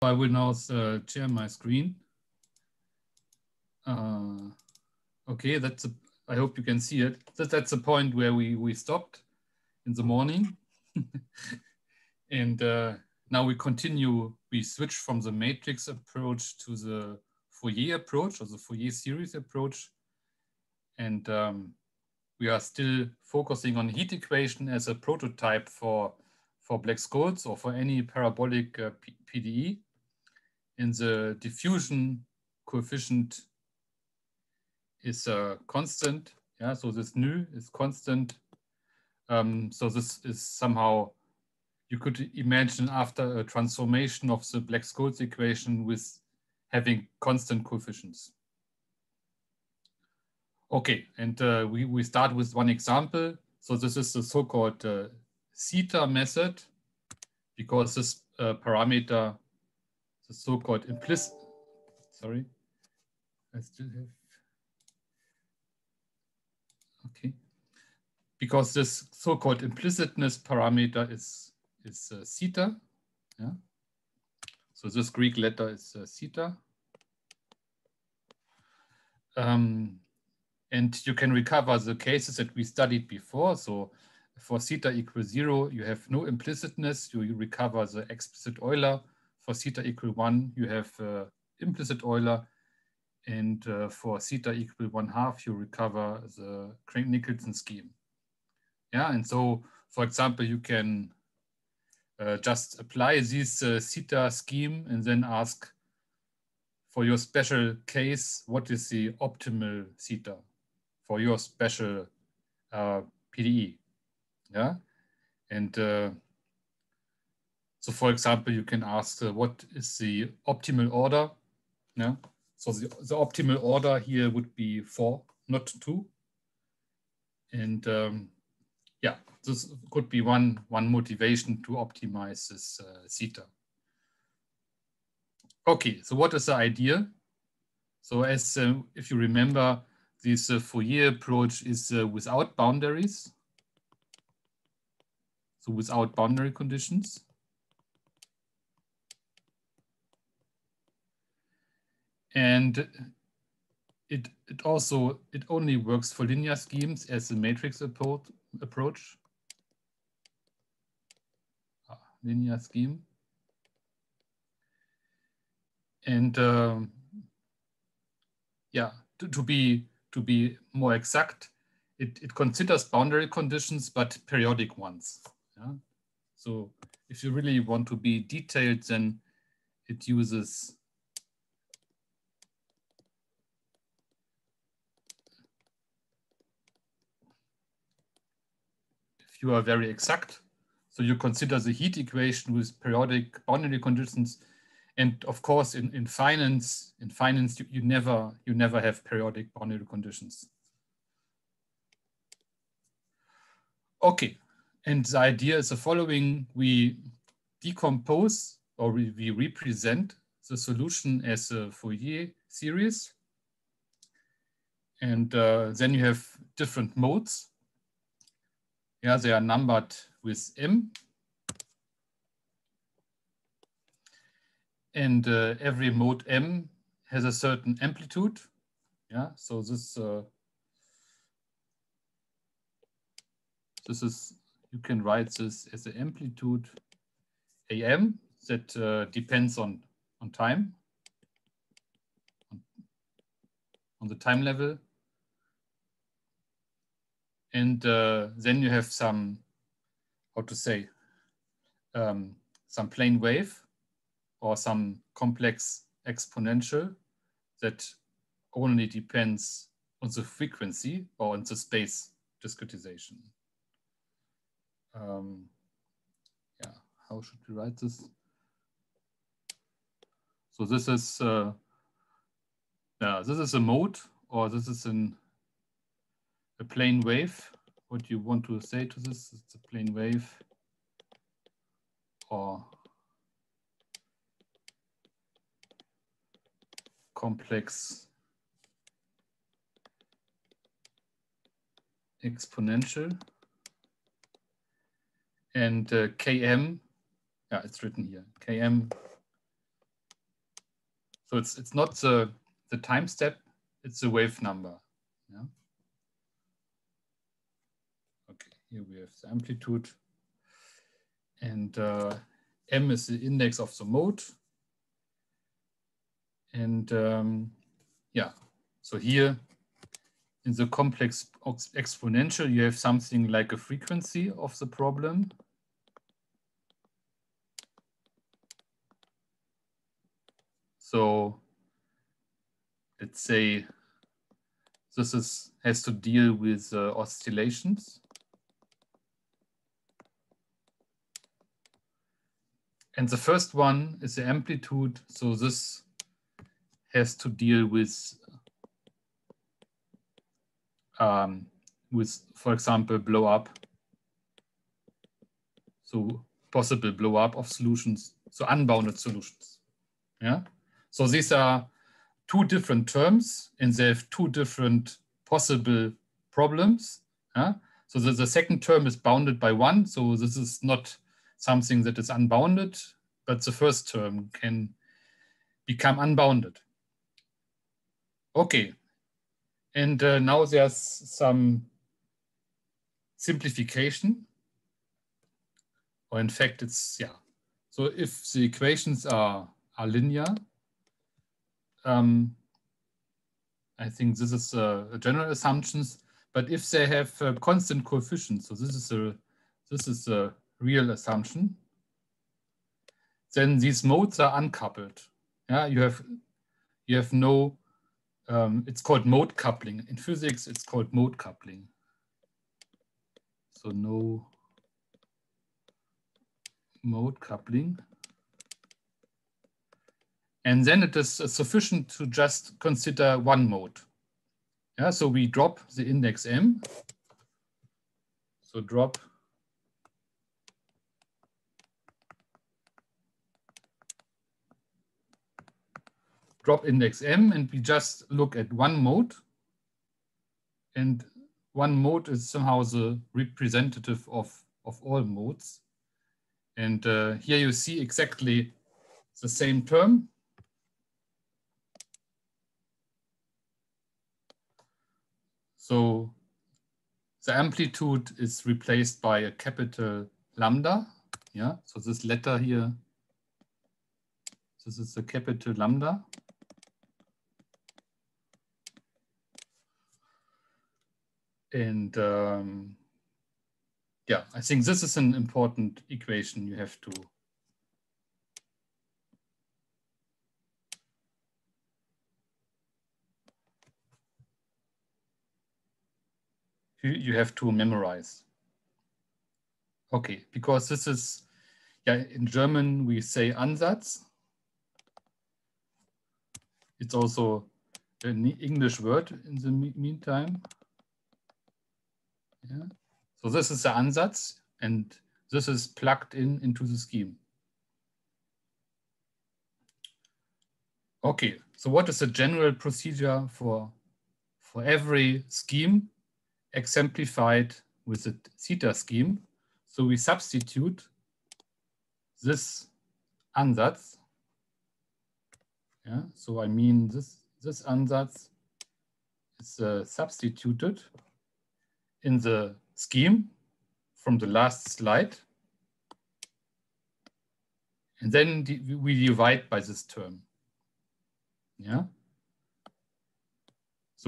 I will now share my screen. Okay, I hope you can see it. That's the point where we stopped in the morning. And now we continue, we switch from the matrix approach to the Fourier approach, or the Fourier series approach. And we are still focusing on heat equation as a prototype for Black-Scholes or for any parabolic PDE. And the diffusion coefficient is a constant. Yeah, so this nu is constant. So this is somehow, you could imagine after a transformation of the Black-Scholes equation with having constant coefficients. Okay, and we start with one example. So this is the so-called theta method, because this parameter, the so-called implicit, sorry, I still have, okay. Because this so-called implicitness parameter is theta, yeah. So this Greek letter is theta. And you can recover the cases that we studied before. So for theta equals 0, you have no implicitness, you recover the explicit Euler. For theta equal 1, you have implicit Euler. And for theta equal 1/2, you recover the Crank-Nicolson scheme. Yeah, and so, for example, you can just apply this theta scheme and then ask for your special case, what is the optimal theta for your special PDE? Yeah, and so, for example, you can ask what is the optimal order? Yeah, so the optimal order here would be 4, not 2, and yeah, this could be one motivation to optimize this theta. Okay, so what is the idea? So as if you remember, this Fourier approach is without boundaries. So without boundary conditions. And it only works for linear schemes as a matrix approach. Linear scheme. And yeah, to be more exact, it considers boundary conditions, but periodic ones. Yeah? So if you really want to be detailed, then it uses if you are very exact. So you consider the heat equation with periodic boundary conditions. And of course, in finance, you never have periodic boundary conditions. Okay, and the idea is the following: we decompose or we represent the solution as a Fourier series, and then you have different modes. Yeah, they are numbered with m. And every mode m has a certain amplitude. Yeah, so this is, you can write this as an amplitude am that depends on time, on the time level. And then you have some, how to say, some plane wave or some complex exponential that only depends on the frequency or on the space discretization. Yeah, how should we write this? So this is a mode, or this is a plane wave. What you want to say to this? It's a plane wave, or complex exponential. And Km, yeah, it's written here. Km So it's not the time step, it's the wave number. Yeah. Okay, here we have the amplitude. And m is the index of the mode. And yeah, so here in the complex exponential, you have something like a frequency of the problem. So let's say this has to deal with oscillations. And the first one is the amplitude. So this has to deal with, for example, blow up. So possible blow up of solutions, so unbounded solutions. Yeah. So these are two different terms and they have two different possible problems. Yeah? So the second term is bounded by one. So this is not something that is unbounded, but the first term can become unbounded. Okay. And now there's some simplification. Or in fact, it's, yeah. So if the equations are linear, I think this is a general assumptions, but if they have constant coefficients, so this is a real assumption, then these modes are uncoupled. Yeah, you have no, it's called mode coupling. In physics, it's called mode coupling. So no mode coupling. And then it is sufficient to just consider one mode. Yeah, so we drop the index m. So drop index m, and we just look at one mode. And one mode is somehow the representative of all modes. And here you see exactly the same term. So the amplitude is replaced by a capital lambda. Yeah, so this letter here, this is a capital lambda. And yeah, I think this is an important equation you have to memorize. Okay, because this is, yeah, in German we say Ansatz. It's also an English word in the meantime. Yeah. So this is the Ansatz, and this is plugged into the scheme. Okay, so what is the general procedure for every scheme exemplified with the theta scheme? So we substitute this Ansatz. Yeah, so I mean this Ansatz is substituted in the scheme from the last slide. And then we divide by this term. Yeah. So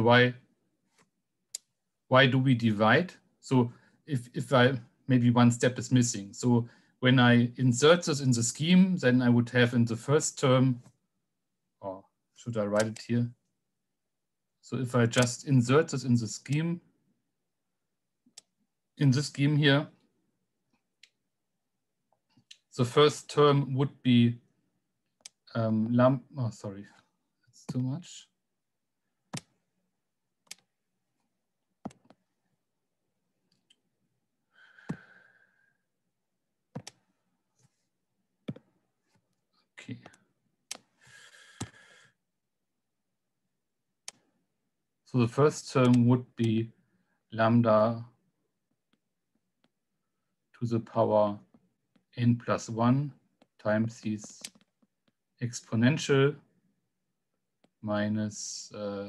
why do we divide? So if I, maybe one step is missing. So when I insert this in the scheme, then I would have in the first term, or should I write it here? So if I just insert this in the scheme, here, the first term would be oh, sorry, that's too much. Okay. So the first term would be lambda to the power n plus 1 times this exponential minus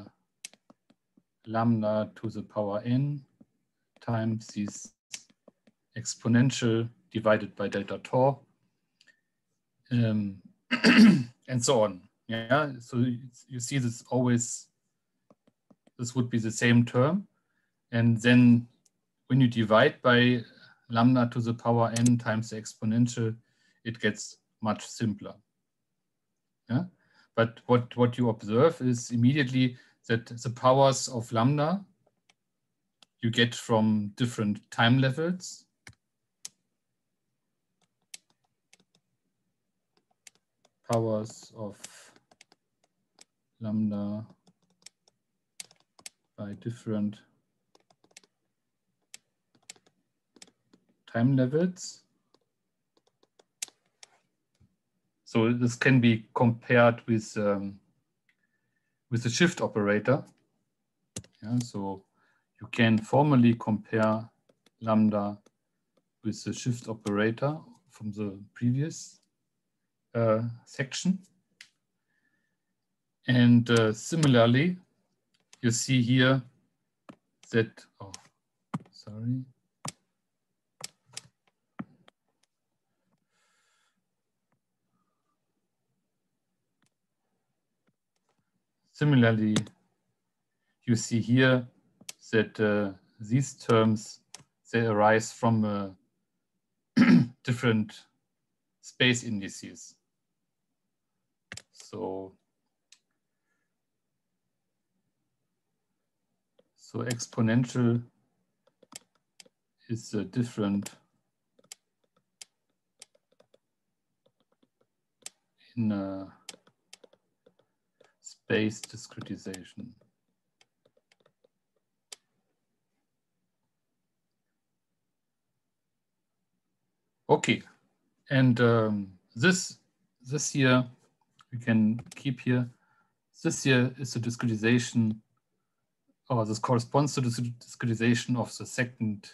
lambda to the power n times this exponential divided by delta tau, and so on. Yeah, so you see this always, this would be the same term. And then when you divide by lambda to the power n times the exponential, it gets much simpler. Yeah? But what you observe is immediately that the powers of lambda you get from different time levels. Powers of lambda by different time levels. So this can be compared with the shift operator. Yeah, so you can formally compare lambda with the shift operator from the previous section. And similarly, you see here that, oh, sorry. Similarly, you see here that these terms, they arise from different space indices. So exponential is different in space discretization. Okay, and this here we can keep here. This here is the discretization, or this corresponds to the discretization of the second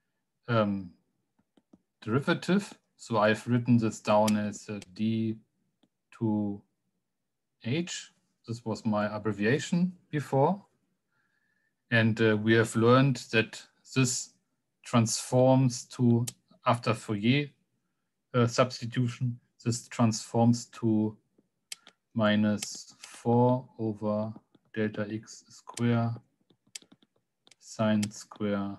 derivative. So I've written this down as d to h. This was my abbreviation before. And we have learned that this transforms to, after Fourier substitution, this transforms to minus 4 over delta x square sine square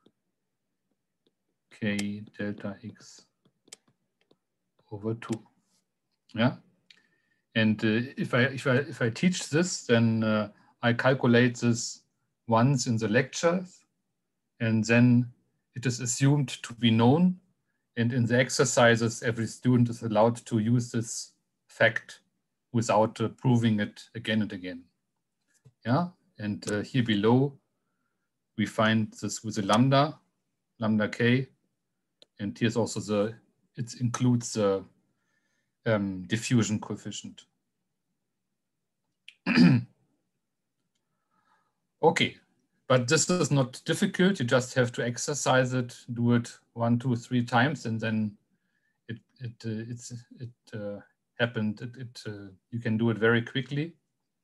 k delta x over 2. Yeah, and if I teach this, then I calculate this once in the lectures, and then it is assumed to be known. And in the exercises, every student is allowed to use this fact without proving it again and again. Yeah, and here below, we find this with the lambda k, and here's also it includes the diffusion coefficient. Okay, but this is not difficult. You just have to exercise it, do it 1, 2, 3 times, and then it happened. You can do it very quickly.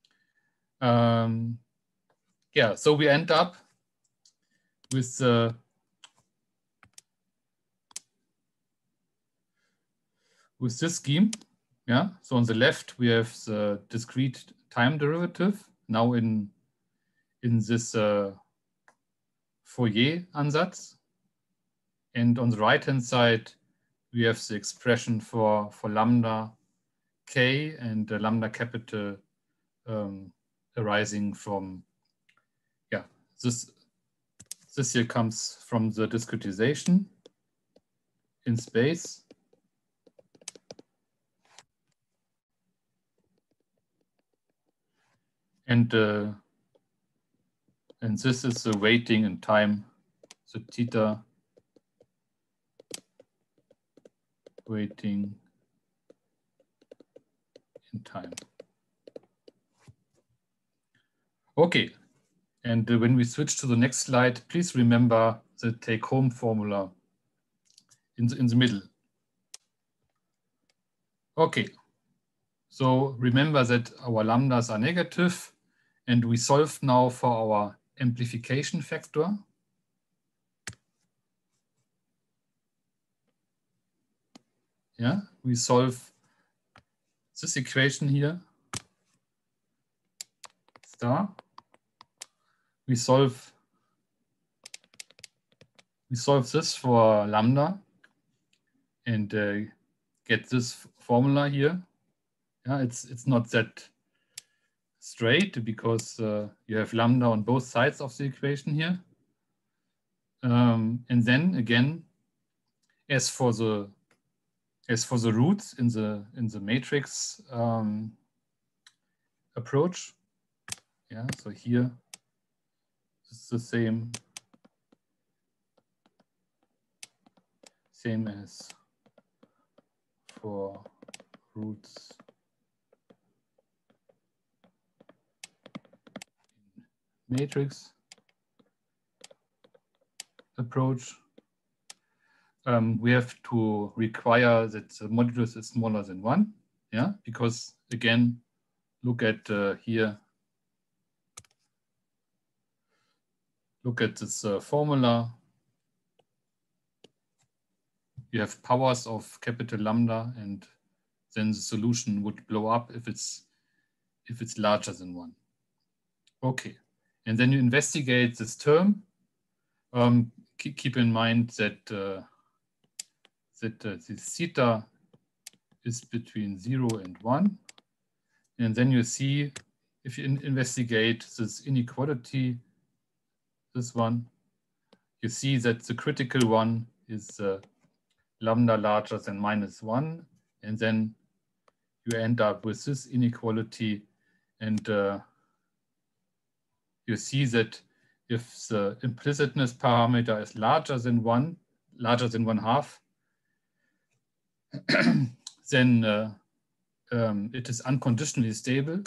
Yeah, so we end up with this scheme. Yeah, so on the left we have the discrete time derivative now in this Fourier ansatz, and on the right hand side we have the expression for lambda k and lambda capital arising from, yeah, this here comes from the discretization in space. And this is the weighting in time, so theta weighting in time. Okay, and when we switch to the next slide, please remember the take-home formula in the middle. Okay, So remember that our lambdas are negative, and we solve now for our amplification factor. Yeah, we solve this equation here, star. We solve this for lambda and get this formula here. Yeah, it's not that straight because you have lambda on both sides of the equation here. And then again, as for the roots in the matrix approach, yeah, so here it's the same as for roots in matrix approach. We have to require that the modulus is smaller than 1, yeah, because again, look at here. Look at this formula. You have powers of capital lambda, and then the solution would blow up if it's larger than 1. Okay, and then you investigate this term. Keep in mind that the theta is between 0 and 1, and then you see if you investigate this inequality, this one, you see that the critical one is lambda larger than -1, and then you end up with this inequality, and you see that if the implicitness parameter is larger than 1, larger than 1/2, then it is unconditionally stable.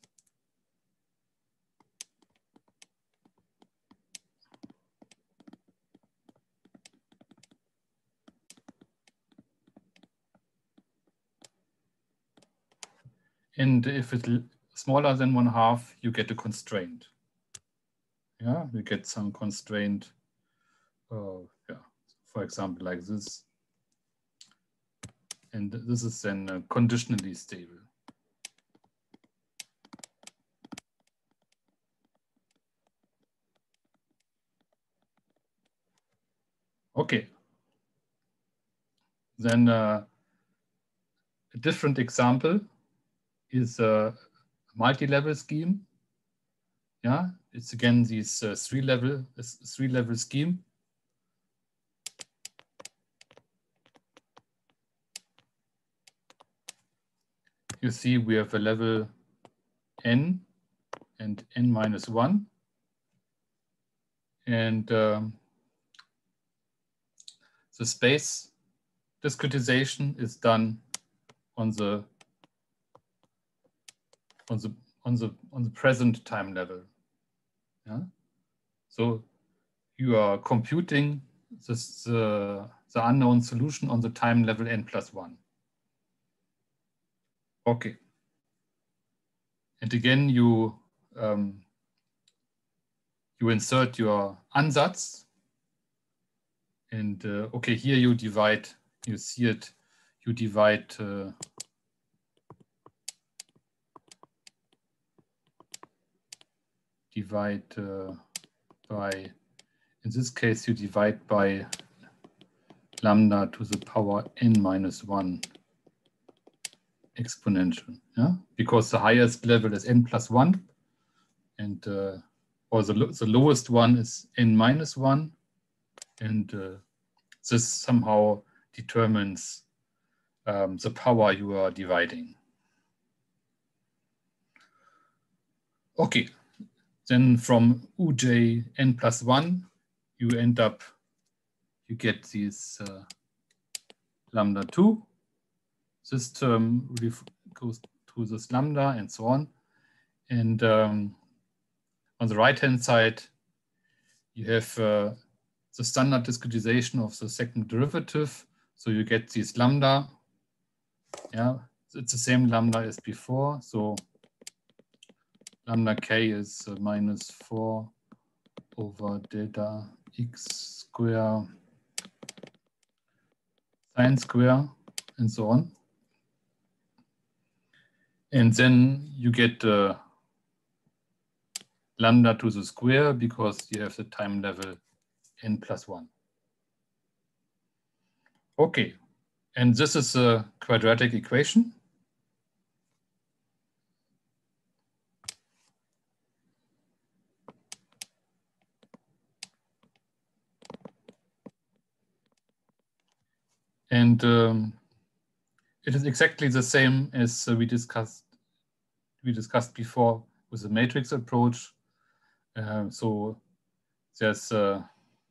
And if it's smaller than 1/2, you get a constraint. Yeah, we get some constraint, yeah, for example, like this. And this is then conditionally stable. Okay. Then a different example is a multi-level scheme. Yeah, it's again this three-level scheme. You see we have a level n and n-1, and the space discretization is done on the present time level. Yeah, so you are computing this the unknown solution on the time level n+1. Okay, and again you insert your Ansatz, and okay, here you divide. You see it. You divide by, in this case, you divide by lambda to the power n-1 exponential, yeah, because the highest level is n+1, and or the lowest one is n-1, and this somehow determines the power you are dividing. Okay, then from uj n+1, you get this lambda 2. This term goes to this lambda and so on. And on the right-hand side, you have the standard discretization of the second derivative. So you get this lambda. Yeah, it's the same lambda as before. So lambda k is -4 over delta x square sine square and so on. And then you get lambda to the square because you have the time level n+1. Okay, and this is a quadratic equation. And it is exactly the same as we discussed before with the matrix approach. So there's there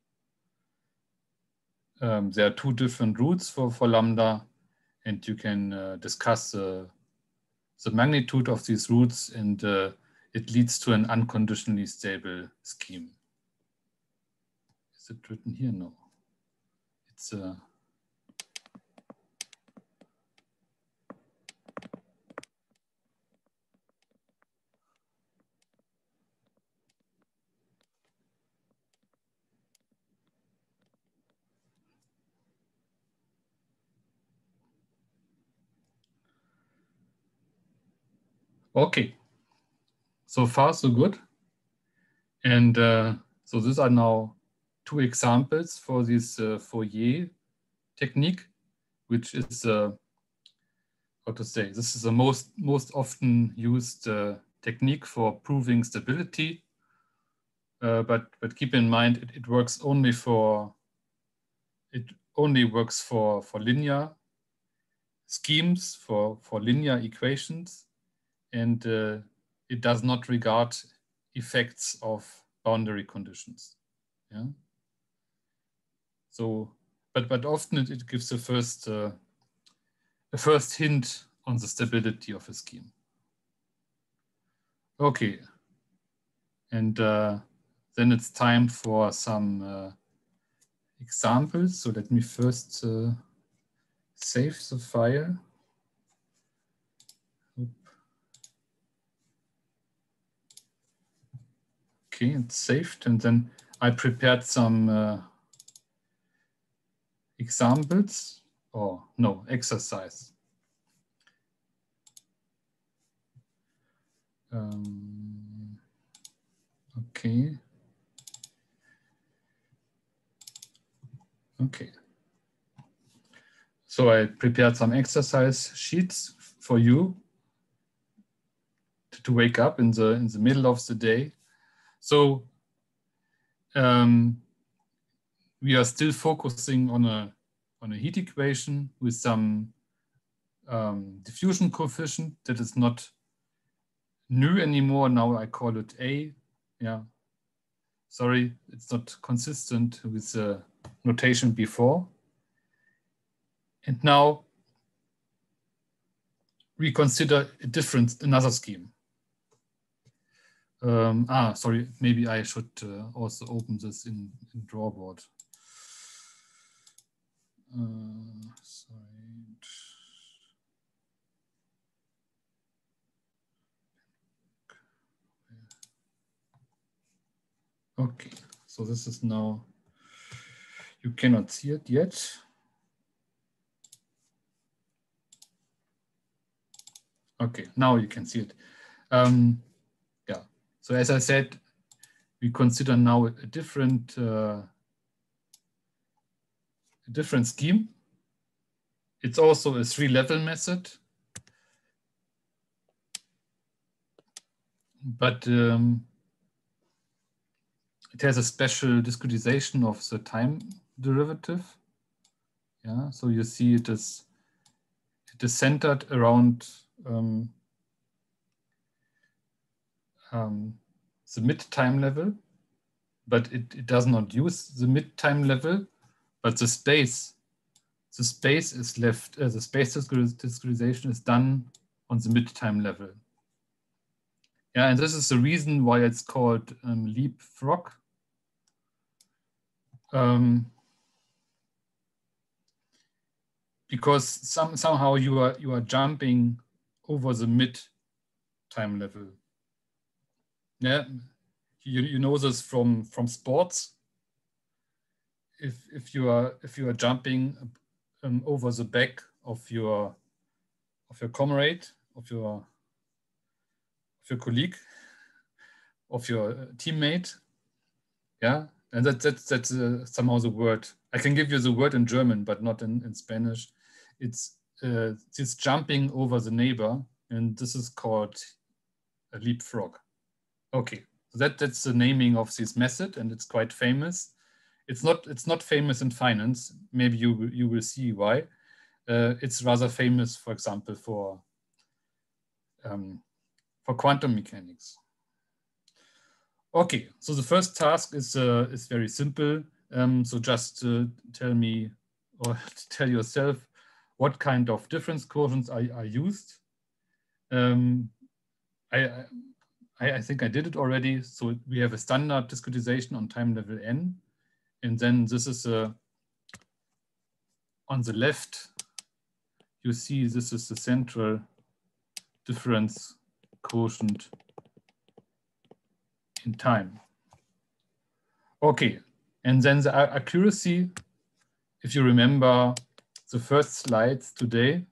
are two different roots for lambda, and you can discuss the magnitude of these roots, and it leads to an unconditionally stable scheme. Is it written here? No. It's okay. So far, so good. And so these are now two examples for this Fourier technique, which is how to say, this is the most often used technique for proving stability. But keep in mind, it works only for linear schemes, for linear equations, and it does not regard effects of boundary conditions. Yeah. So, but often it gives a first hint on the stability of a scheme. Okay, and then it's time for some examples. So let me first save the file. Okay, it's saved, and then I prepared some examples, or no, exercise. Okay. Okay. So I prepared some exercise sheets for you to wake up in the middle of the day. So we are still focusing on a heat equation with some diffusion coefficient that is not nu anymore. Now I call it A. Yeah. Sorry, it's not consistent with the notation before. And now we consider another scheme. Sorry, maybe I should also open this in Drawboard. Sorry. Okay, so this is now, you cannot see it yet. Okay, now you can see it. Yeah, so as I said, we consider now a different scheme. It's also a 3-level method, but it has a special discretization of the time derivative. Yeah, so you see it is centered around the mid-time level, but it does not use the mid-time level, but the space is left, the space discretization is done on the mid-time level. Yeah, and this is the reason why it's called leapfrog. because somehow you are jumping over the mid time level. Yeah, you know this from sports. If you are jumping over the back of your comrade, of your colleague, of your teammate, yeah, and that's somehow the word. I can give you the word in German, but not in Spanish. It's jumping over the neighbor, and this is called a leapfrog. Okay, so that's the naming of this method, and it's quite famous. It's not famous in finance. Maybe you will see why. It's rather famous, for example, for quantum mechanics. Okay, so the first task is very simple. So just tell me or tell yourself what kind of difference quotients are used. I think I did it already. So we have a standard discretization on time level n. And then this is on the left, you see this is the central difference quotient in time. Okay, and then the accuracy, if you remember the first slides today,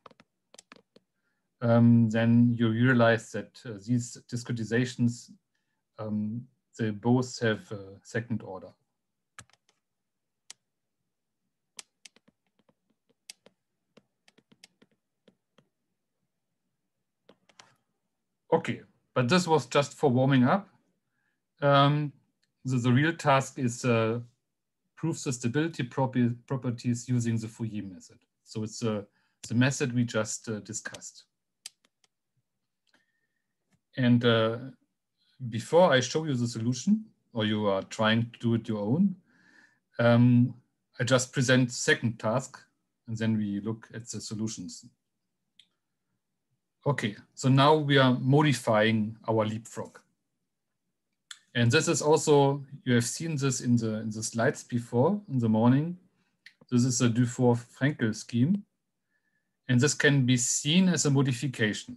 then you realize that these discretizations, they both have second order. Okay, but this was just for warming up. The real task is prove the stability properties using the Fourier method. So it's the method we just discussed. And before I show you the solution, or you are trying to do it your own, I just present the second task, and then we look at the solutions. Okay, so now we are modifying our leapfrog. And this is also, you have seen this in the slides before in the morning. This is a Dufour-Fraenkel scheme. And this can be seen as a modification.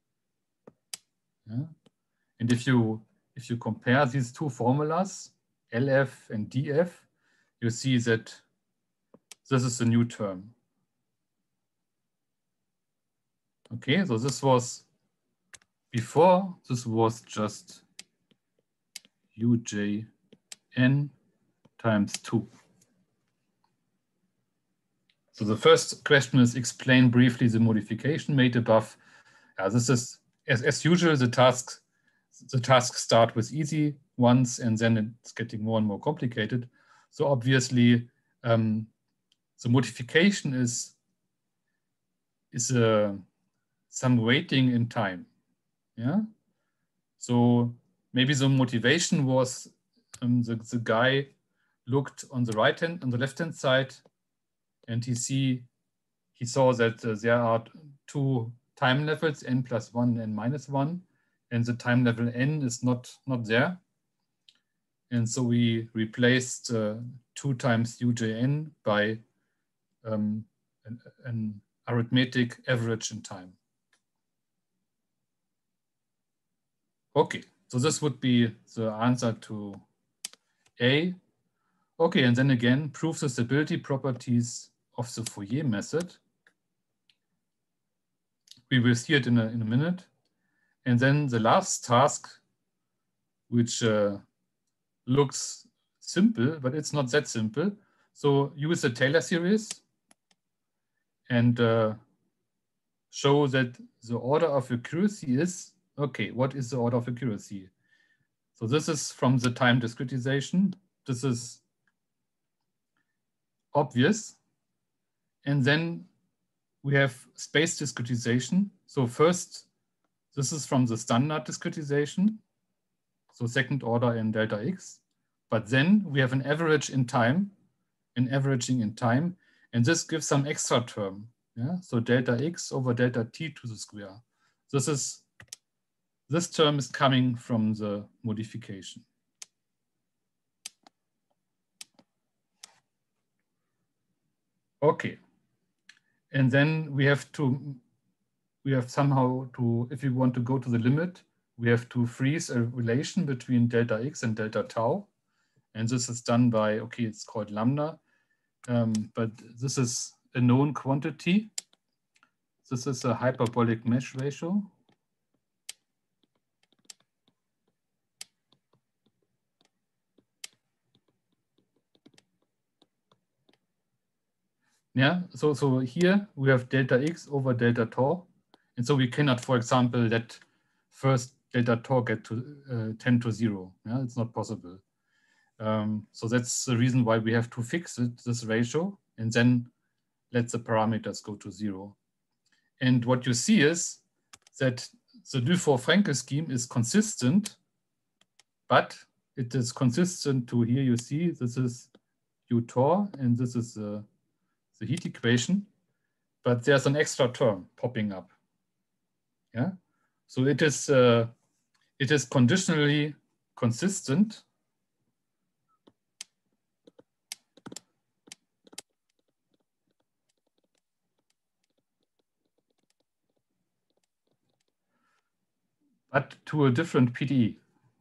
Yeah? And if you compare these two formulas, LF and DF, you see that this is a new term. Okay, so this was before, this was just UJN times 2. So the first question is explain briefly the modification made above. This is, as usual, the tasks start with easy ones and then it's getting more and more complicated. So obviously, the modification is some waiting in time. Yeah. So maybe the motivation was the guy looked on the left-hand side, and he saw that there are two time levels, n+1 and -1, and the time level n is not there. And so we replaced 2 times UJN by an arithmetic average in time. Okay, so this would be the answer to A. Okay, and then again, prove the stability properties of the Fourier method. We will see it in a minute. And then the last task, which looks simple, but it's not that simple. So use the Taylor series and show that the order of accuracy is, okay, what is the order of accuracy? So this is from the time discretization. This is obvious. And then we have space discretization. So first, this is from the standard discretization. So second order in delta x. But then we have an average in time, an averaging in time. And this gives some extra term. Yeah? So delta x over delta t to the square. This term is coming from the modification. Okay. And then we have somehow to, if we want to go to the limit, we have to freeze a relation between delta x and delta tau. And this is done by, okay, it's called lambda, but this is a known quantity. This is a hyperbolic mesh ratio. Yeah, so here we have delta x over delta tau. And so we cannot, for example, let first delta tau get to 10 to 0. Yeah, it's not possible. So that's the reason why we have to fix it, this ratio, and then let the parameters go to 0. And what you see is that the Dufour-Fraenkel scheme is consistent, but it is consistent to here you see this is U Tor and this is the heat equation, but there's an extra term popping up. Yeah, so it is conditionally consistent. But to a different PDE.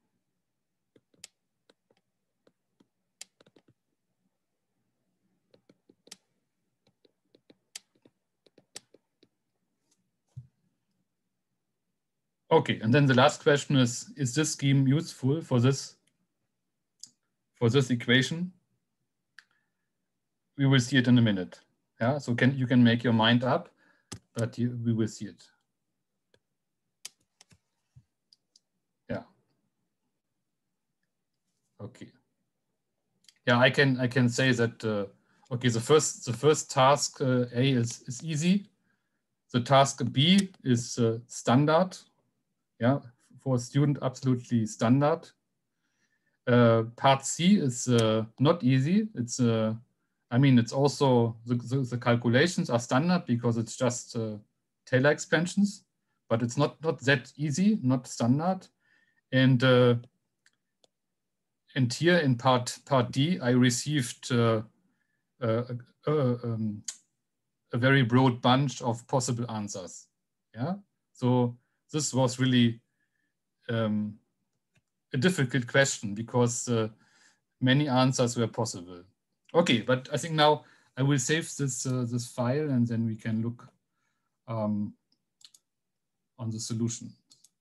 Okay, and then the last question is this scheme useful for this equation? We will see it in a minute. Yeah, so you can make your mind up, but we will see it. Yeah. Okay. Yeah, I can say that. Okay, the first task A is easy. The task B is standard. Yeah, for a student, absolutely standard. Part C is not easy. It's I mean, it's also the calculations are standard because it's just Taylor expansions, but it's not that easy, not standard. And here in part D, I received a very broad bunch of possible answers. Yeah, so this was really a difficult question because many answers were possible. Okay, but I think now I will save this this file and then we can look on the solution.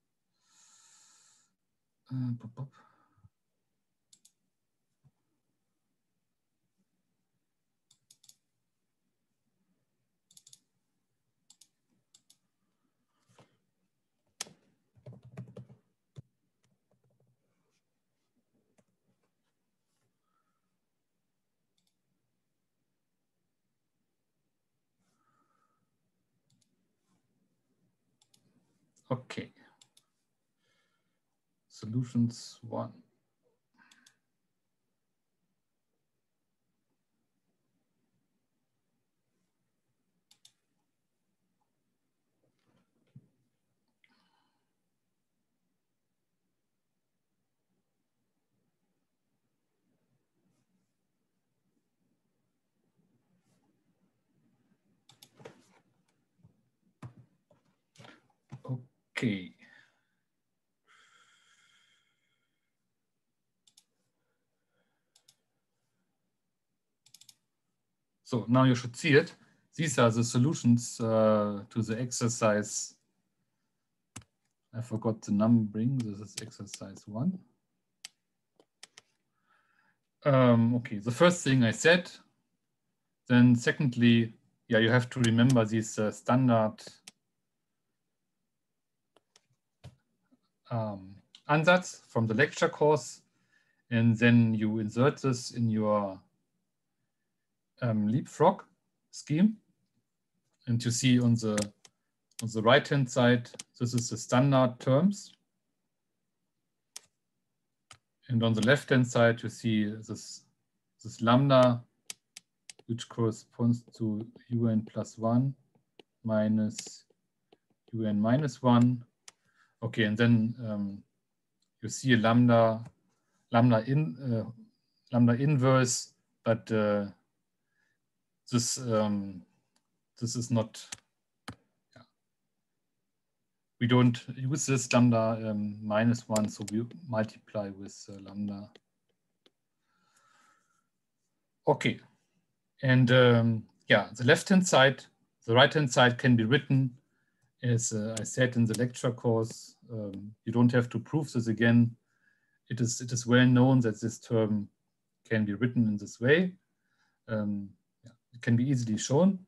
Okay. Solutions 1. Okay. So now you should see it. These are the solutions to the exercise. I forgot the numbering. This is exercise 1. Okay, the first thing I said. Then secondly, yeah, you have to remember these standard ansatz from the lecture course. And then you insert this in your leapfrog scheme. And you see on the right-hand side, this is the standard terms. And on the left-hand side, you see this lambda, which corresponds to un plus 1 minus un minus 1. Okay, and then you see a lambda inverse, but this this is not, yeah. We don't use this lambda -1, so we multiply with lambda. Okay, and yeah, the left-hand side, the right-hand side can be written as I said in the lecture course. You don't have to prove this again. It is well known that this term can be written in this way. Yeah, it can be easily shown.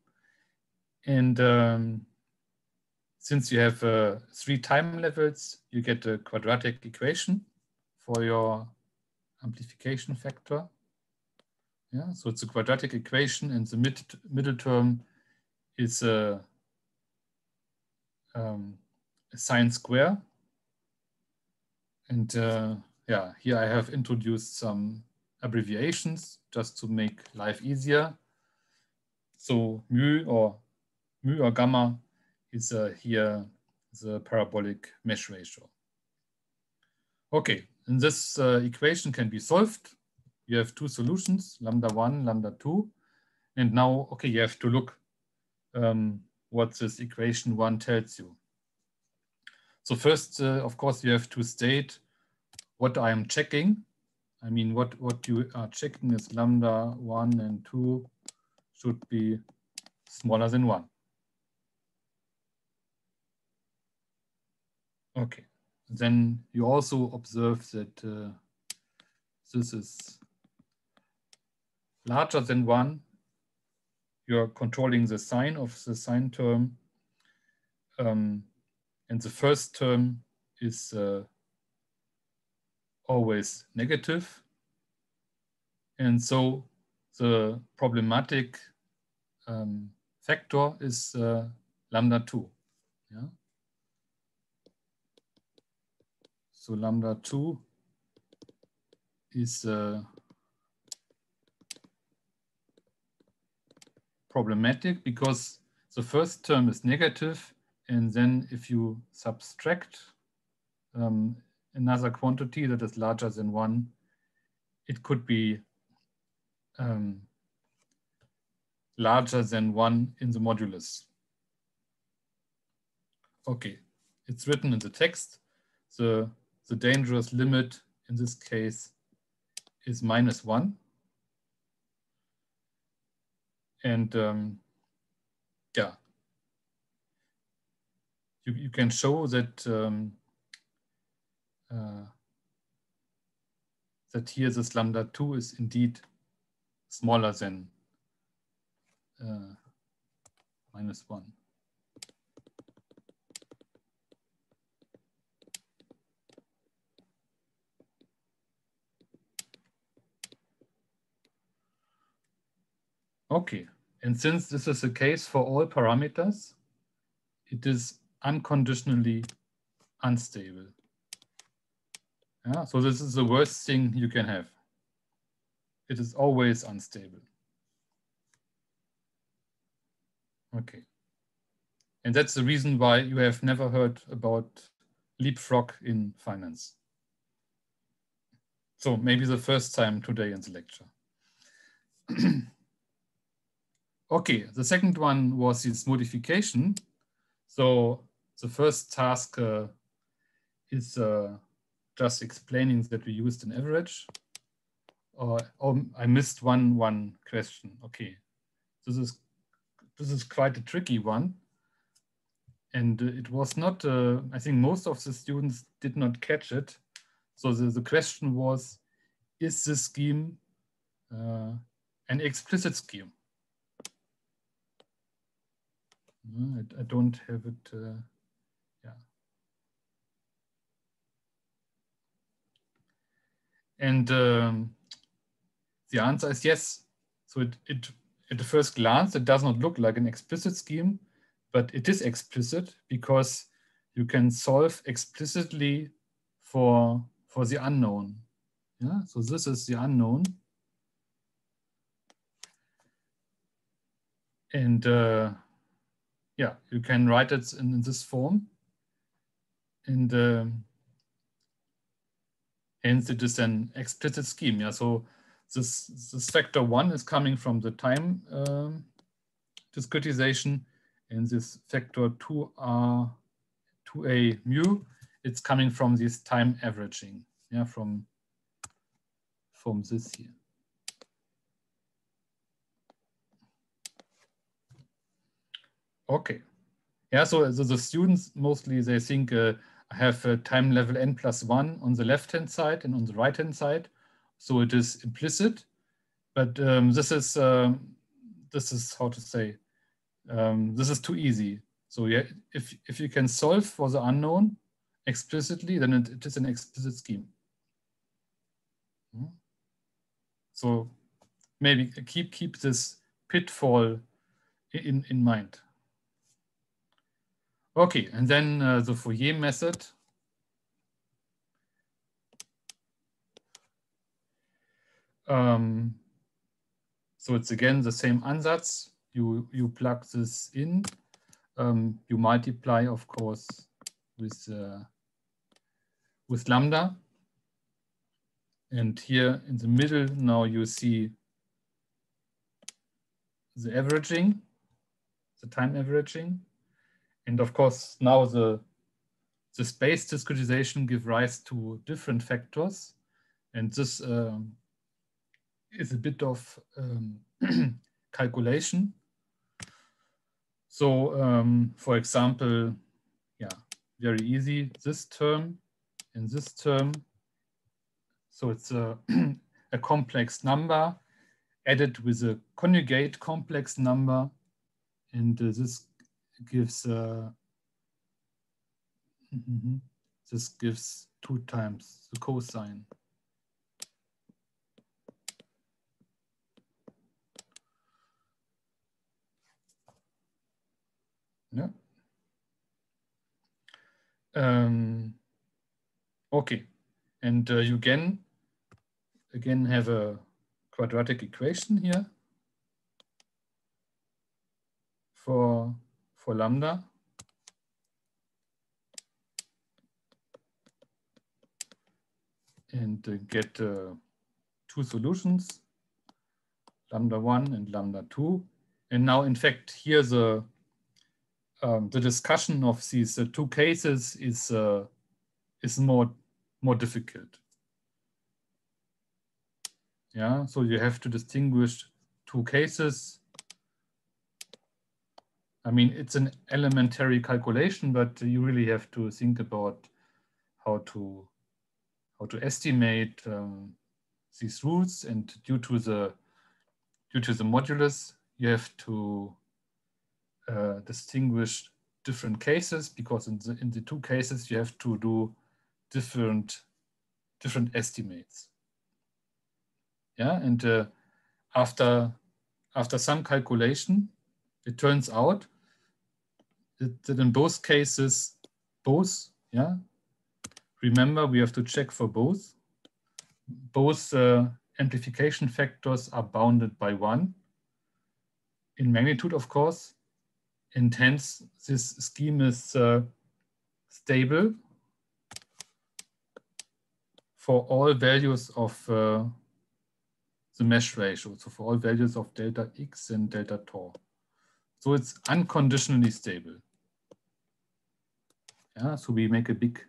And since you have 3 time levels, you get a quadratic equation for your amplification factor. Yeah, so it's a quadratic equation, and the middle term is a sine square. And yeah, here I have introduced some abbreviations just to make life easier. So mu or gamma is here the parabolic mesh ratio. Okay, and this equation can be solved. You have 2 solutions, lambda 1, lambda 2. And now, okay, you have to look what this equation 1 tells you. So first, of course, you have to state what I am checking. I mean, what you are checking is lambda 1 and 2 should be smaller than 1. Okay, then you also observe that this is larger than 1. You're controlling the sign of the sine term. And the first term is always negative. And so the problematic factor is lambda 2. Yeah? So lambda 2 is problematic because the first term is negative, and then if you subtract another quantity that is larger than 1, it could be larger than 1 in the modulus. Okay, it's written in the text. The dangerous limit in this case is -1. And yeah, you can show that that here this lambda 2 is indeed smaller than -1. Okay, and since this is the case for all parameters, it is unconditionally unstable. Yeah, so this is the worst thing you can have. It is always unstable. Okay. And that's the reason why you have never heard about leapfrog in finance. So maybe the first time today in the lecture. Okay, the second one was this modification. So the first task is just explaining that we used an average. Oh, I missed one question. Okay, this is quite a tricky one. And it was not, I think most of the students did not catch it. So the question was, is this scheme an explicit scheme? I don't have it, yeah. And the answer is yes. So it at the first glance, it does not look like an explicit scheme, but it is explicit because you can solve explicitly for the unknown. Yeah, so this is the unknown. And yeah, you can write it in this form. And hence it is an explicit scheme. Yeah, so this factor 1 is coming from the time discretization, and this factor 2a mu, it's coming from this time averaging, yeah, from this here. Okay, yeah, so the students mostly, they think I have a time level n+1 on the left-hand side and on the right-hand side, so it is implicit, but this is how to say, this is too easy. So yeah, if you can solve for the unknown explicitly, then it is an explicit scheme. So maybe keep this pitfall in mind. Okay, and then the Fourier method. So it's again the same ansatz. You plug this in. You multiply, of course, with lambda. And here in the middle, now you see the averaging, the time averaging. And of course, now the space discretization gives rise to different factors. And this is a bit of calculation. So for example, yeah, very easy, this term and this term. So it's a complex number added with a conjugate complex number. And this gives this gives 2 times the cosine. Yeah. Okay, and you again have a quadratic equation here for lambda. And get 2 solutions, lambda 1 and lambda 2. And now, in fact, here the discussion of these 2 cases is more difficult. Yeah, so you have to distinguish 2 cases. I mean, it's an elementary calculation, but you really have to think about how to estimate these roots, and due to the modulus, you have to distinguish different cases, because in the 2 cases you have to do different estimates. Yeah, and after some calculation, it turns out that in both cases, yeah. Remember, we have to check for both. Both amplification factors are bounded by 1 in magnitude, of course, and hence this scheme is stable for all values of the mesh ratio, so for all values of delta x and delta tau. So it's unconditionally stable. Yeah, so we make a big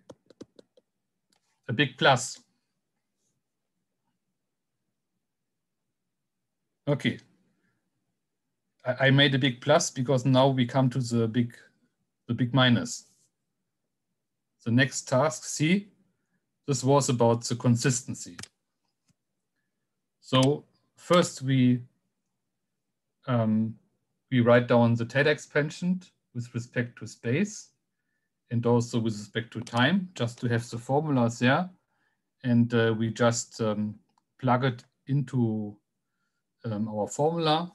plus. Okay, I made a big plus because now we come to the big minus. The next task, see, this was about the consistency. So first we write down the Taylor expansion with respect to space and also with respect to time, just to have the formulas there. And we just plug it into our formula.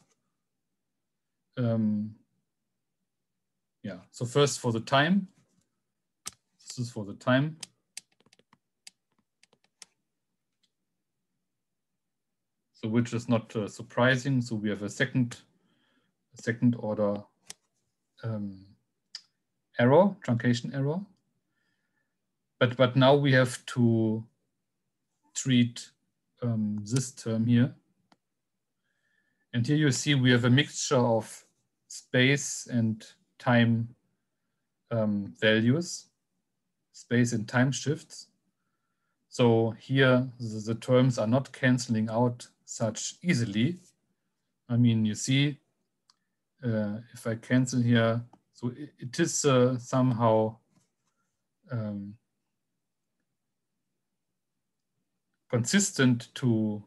Yeah, so first for the time, this is for the time. So which is not surprising. So we have a second order error, truncation error. But now we have to treat this term here. And here you see we have a mixture of space and time values, space and time shifts. So here the terms are not canceling out such easily. I mean, you see, if I cancel here, so it is somehow consistent to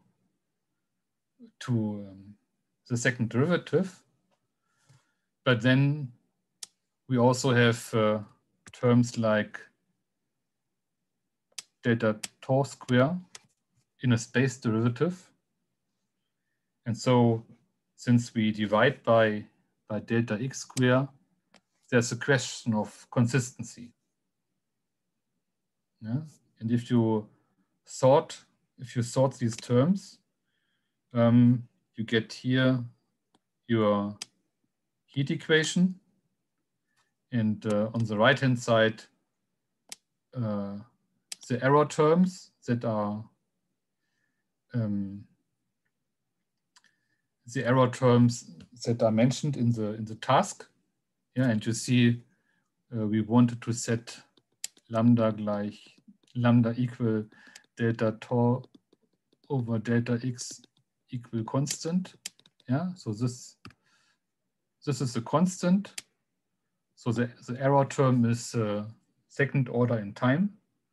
the second derivative. But then we also have terms like delta tau square in a space derivative. And so since we divide by delta x square, there's a question of consistency. Yeah? And if you sort these terms, you get here your heat equation. And on the right-hand side, the error terms that are mentioned in the task. Yeah, and you see we wanted to set lambda equal delta tau over delta x equal constant. Yeah, so this is a constant. So the error term is second order in time.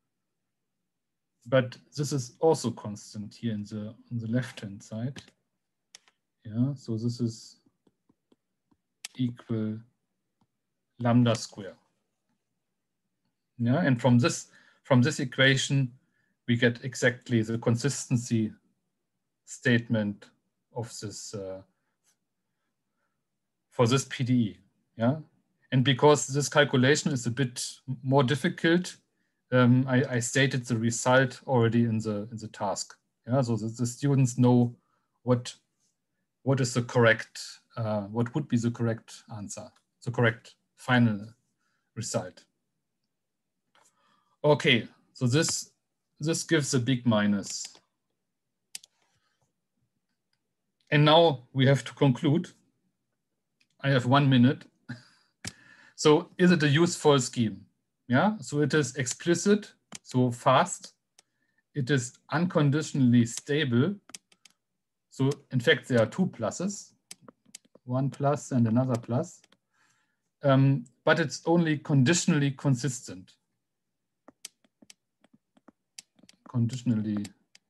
But this is also constant here on the left-hand side. Yeah, so this is equal lambda square. Yeah, and from this equation, we get exactly the consistency statement of this for this PDE. Yeah, and because this calculation is a bit more difficult, I stated the result already in the task. Yeah, so the students know what is the correct, what would be the correct answer, the correct final result. Okay, so this gives a big minus. And now we have to conclude. I have 1 minute. So is it a useful scheme? Yeah, so it is explicit, so fast. It is unconditionally stable. So in fact, there are 2 pluses, 1 plus and another plus. But it's only conditionally consistent. Conditionally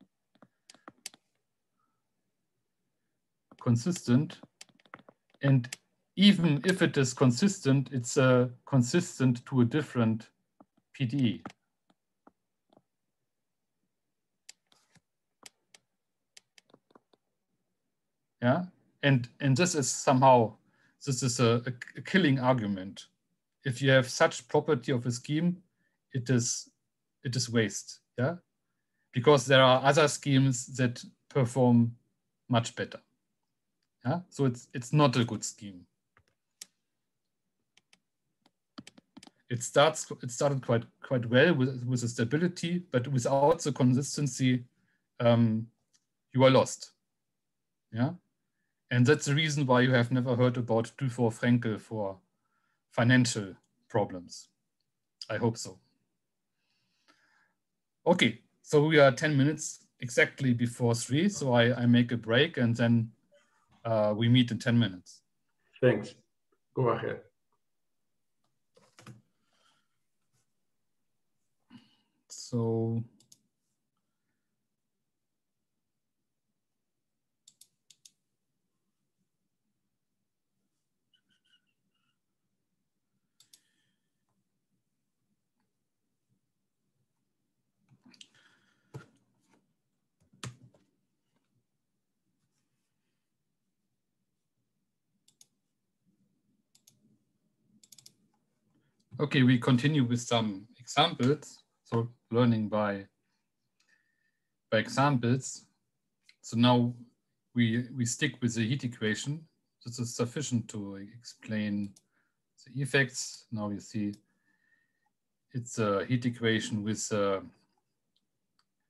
consistent. And even if it is consistent, it's consistent to a different PDE. Yeah, and this is somehow, this is a killing argument. If you have such property of a scheme, it is waste. Yeah, because there are other schemes that perform much better. Yeah, so it's not a good scheme. It started quite well with the stability, but without the consistency, you are lost. Yeah, and that's the reason why you have never heard about Dufour-Fraenkel for financial problems. I hope so. Okay, so we are 10 minutes exactly before 3, so I make a break and then we meet in 10 minutes. Thanks. Go ahead. So okay, we continue with some examples. So learning by examples. So now we stick with the heat equation. This is sufficient to explain the effects. Now you see it's a heat equation with the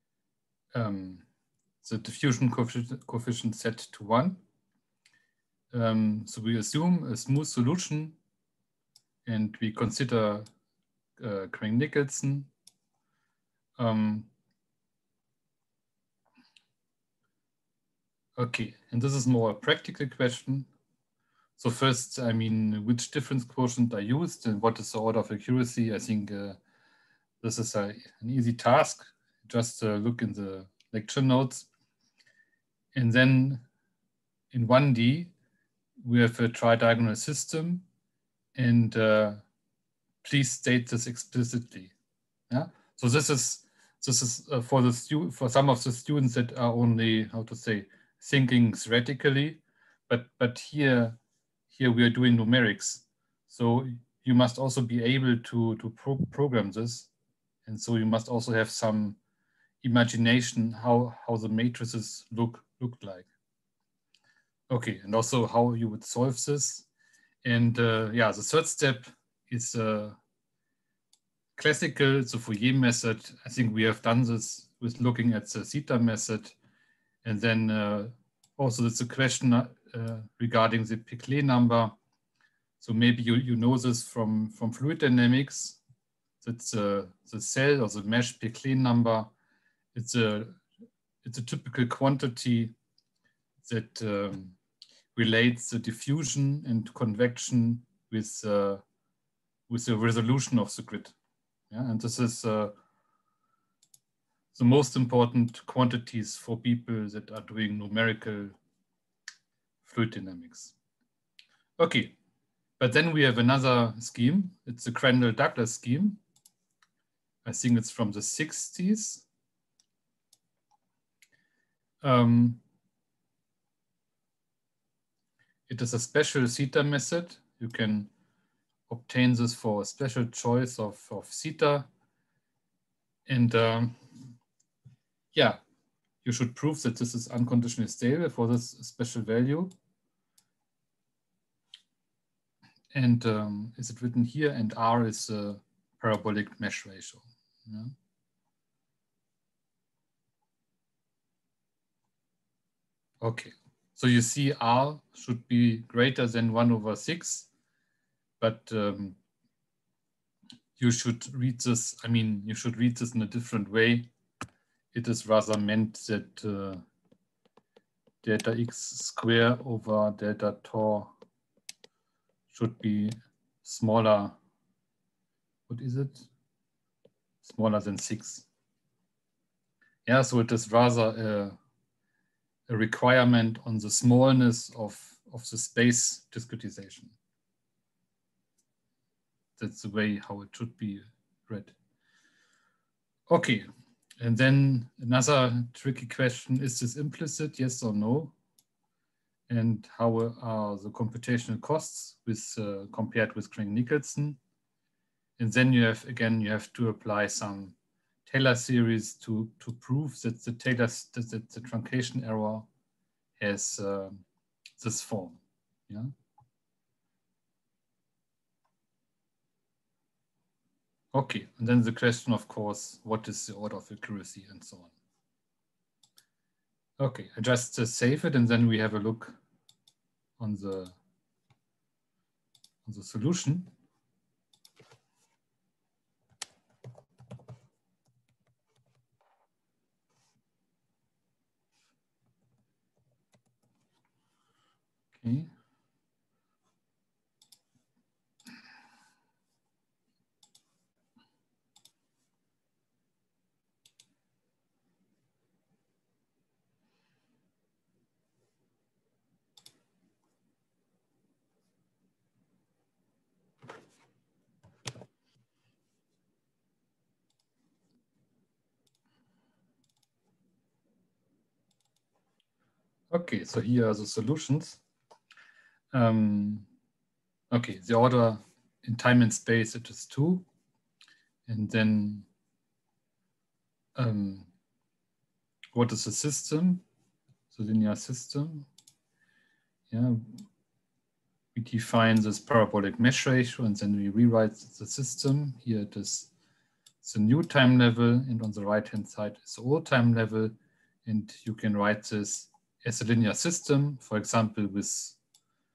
diffusion coefficient set to 1. So we assume a smooth solution and we consider Crank-Nicolson. Okay, and this is more a practical question. So first, I mean, which difference quotient are used and what is the order of accuracy? I think this is an easy task. Just look in the lecture notes. And then in 1D, we have a tridiagonal system, and please state this explicitly. Yeah. So this is for some of the students that are only, how to say, thinking theoretically, but here we are doing numerics. So you must also be able to program this, and so you must also have some imagination how the matrices look like. Okay, and also how you would solve this. And yeah, the third step is classical, the Fourier method. I think we have done this with looking at the theta method. And then also there's a question regarding the Peclet number. So maybe you know this from fluid dynamics. That's the cell or the mesh Peclet number. It's a typical quantity that relates the diffusion and convection with the resolution of the grid. Yeah, and this is the most important quantities for people that are doing numerical fluid dynamics. Okay, but then we have another scheme. It's the Crandall-Douglas scheme. I think it's from the 60s. It is a special theta method. You can obtain this for a special choice of theta. And yeah, you should prove that this is unconditionally stable for this special value. And is it written here? And R is a parabolic mesh ratio. Yeah. Okay, so you see R should be greater than 1/6, but you should read this, I mean, you should read this in a different way. It is rather meant that delta x square over delta tau should be smaller. What is it? Smaller than 6. Yeah, so it is rather a requirement on the smallness of the space discretization. That's the way how it should be read. Okay, and then another tricky question, is this implicit, yes or no? And how are the computational costs with compared with Crank-Nicolson? And then you have, again, you have to apply some Taylor series to prove that the truncation error has this form. Yeah. Okay, and then the question, of course, what is the order of accuracy and so on. Okay, I just save it and then we have a look on the solution. Okay. Okay, so here are the solutions. Okay, the order in time and space, it is 2. And then what is the system? The linear system. Yeah, we define this parabolic mesh ratio and then we rewrite the system. Here it is the new time level, and on the right-hand side is the old time level. And you can write this as a linear system, for example, with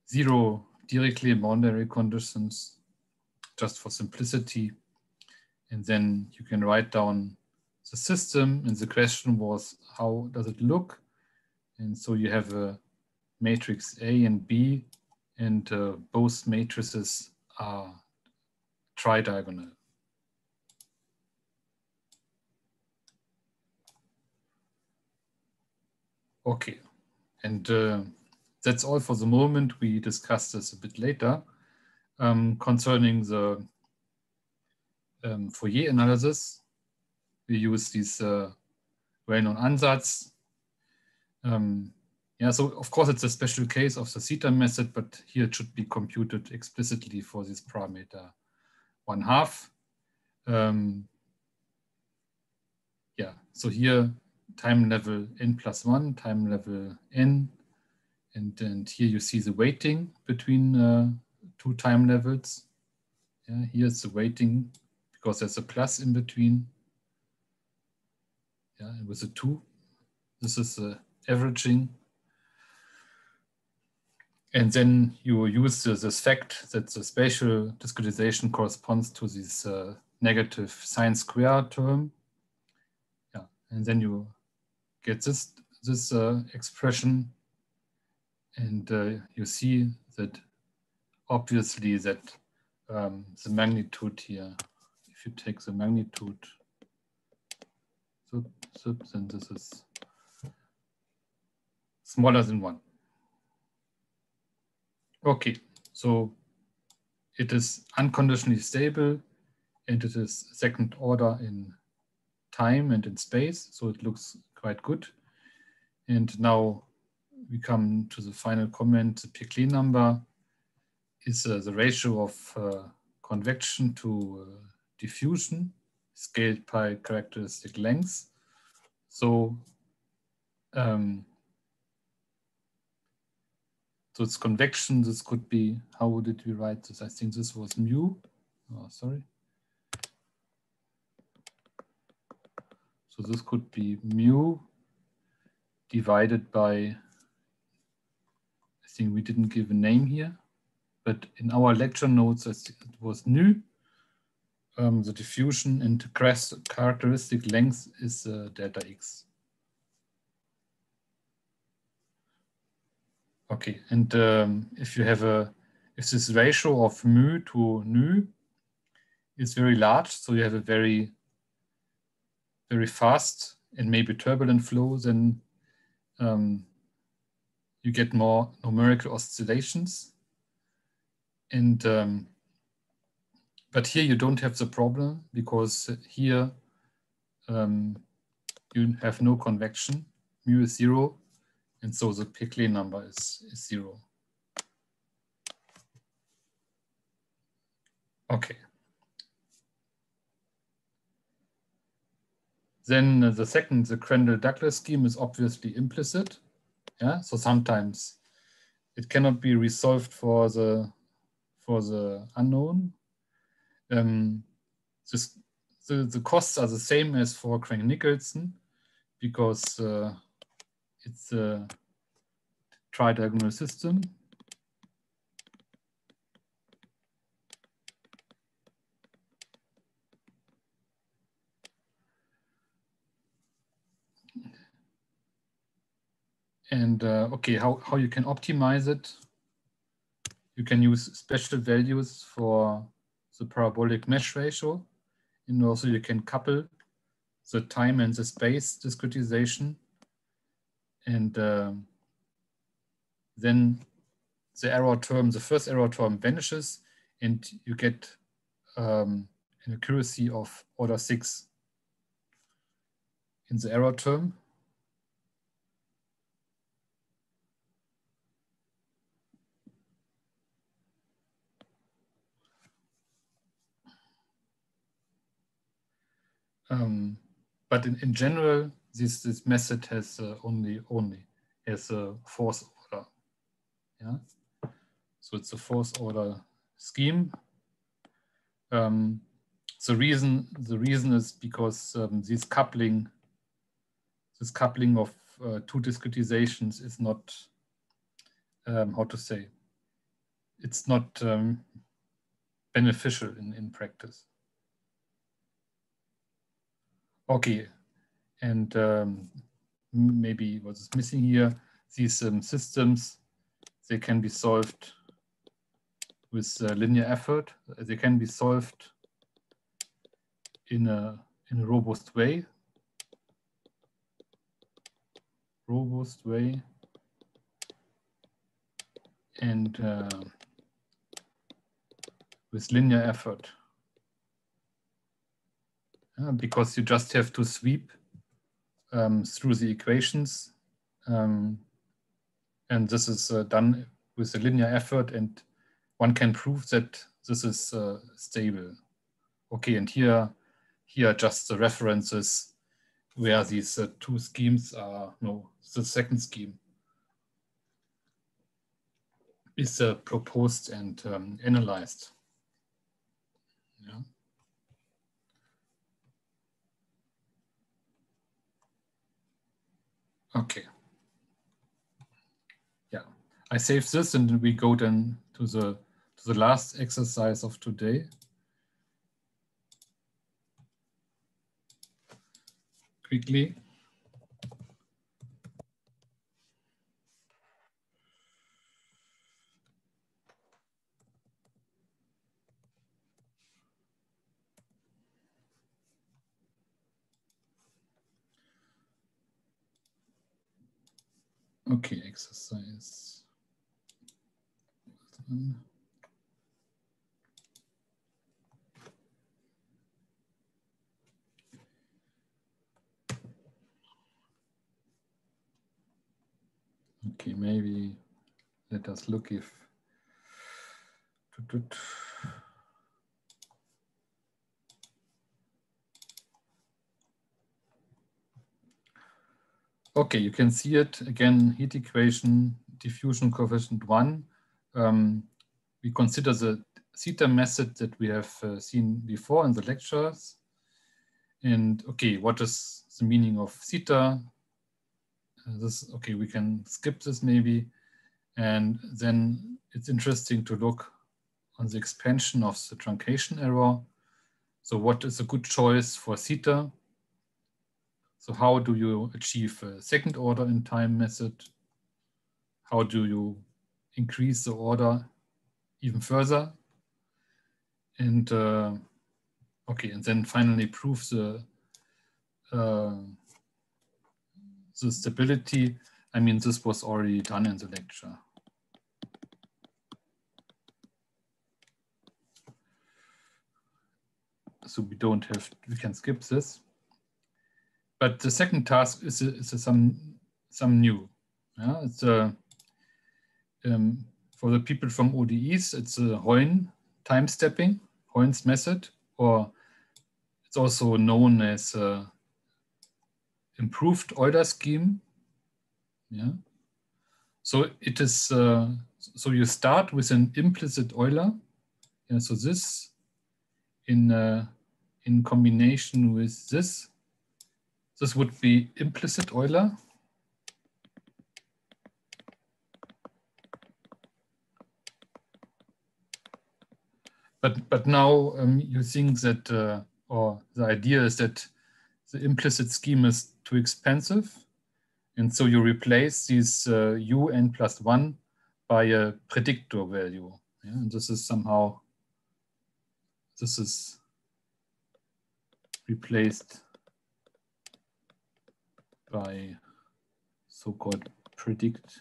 0 directly in boundary conditions, just for simplicity. And then you can write down the system, and the question was, how does it look? And so you have a matrix A and B, and both matrices are tridiagonal. Okay, and that's all for the moment. We discussed this a bit later concerning the Fourier analysis. We use this well-known Ansatz. Yeah, so of course it's a special case of the theta method, but here it should be computed explicitly for this parameter 1/2. Yeah, so here time level n+1, time level n, and here you see the weighting between two time levels. Yeah, here's the weighting because there's a plus in between. Yeah, and with a 2, this is the averaging. And then you use this fact that the spatial discretization corresponds to this negative sine square term. Yeah, and then you get this expression, and you see that obviously that the magnitude here, if you take the magnitude, then this is smaller than 1. Okay, so it is unconditionally stable, and it is second order in time and in space, so it looks quite good. And now we come to the final comment. The Peclet number is the ratio of convection to diffusion scaled by characteristic length. So so it's convection. This could be, how did we write this? I think this was mu. Oh, sorry. So this could be mu divided by, I think we didn't give a name here, but in our lecture notes, it was nu. The diffusion and characteristic length is delta x. Okay, and if you have if this ratio of mu to nu is very large, so you have a very, very fast and maybe turbulent flow, then you get more numerical oscillations. And but here you don't have the problem, because here you have no convection, mu is 0, and so the Peclet number is 0. Okay. Then the second, the Crandall-Douglas scheme, is obviously implicit. Yeah, so sometimes it cannot be resolved for the unknown. The costs are the same as for Crank-Nicholson, because it's a tridiagonal system. And okay, how you can optimize it? You can use special values for the parabolic mesh ratio, and also you can couple the time and the space discretization, and then the error term, the first error term vanishes, and you get an accuracy of order 6 in the error term. But in general, this method has only has a fourth order. Yeah, so it's a fourth order scheme. The reason is because this coupling of two discretizations is not, how to say, it's not beneficial in practice. Okay, and maybe what is missing here, these systems, they can be solved with linear effort. They can be solved in a robust way. And with linear effort. Because you just have to sweep through the equations. And this is done with a linear effort, and one can prove that this is stable. Okay, and here are just the references where these two schemes are, no, the second scheme is proposed and analyzed. Yeah. Okay. Yeah, I save this and we go then to the last exercise of today. Quickly. Okay, exercise. Okay, maybe let us look if okay, you can see it again, heat equation, diffusion coefficient 1. We consider the theta method that we have seen before in the lectures. And okay, what is the meaning of theta? Okay, we can skip this maybe. And then it's interesting to look on the expansion of the truncation error. So what is a good choice for theta? So how do you achieve a second order in time method? How do you increase the order even further? And okay, and then finally prove the stability. I mean, this was already done in the lecture. So we can skip this. But the second task is some new. Yeah, it's for the people from ODEs, it's a Hoyne time stepping, Hoyne's method, or it's also known as improved Euler scheme. Yeah. So it is. So you start with an implicit Euler. Yeah. So this in combination with this would be implicit Euler. But now you think that, or the idea is that the implicit scheme is too expensive. And so you replace these UN plus 1 by a predictor value. Yeah? And this is somehow, this is replaced by so-called predictor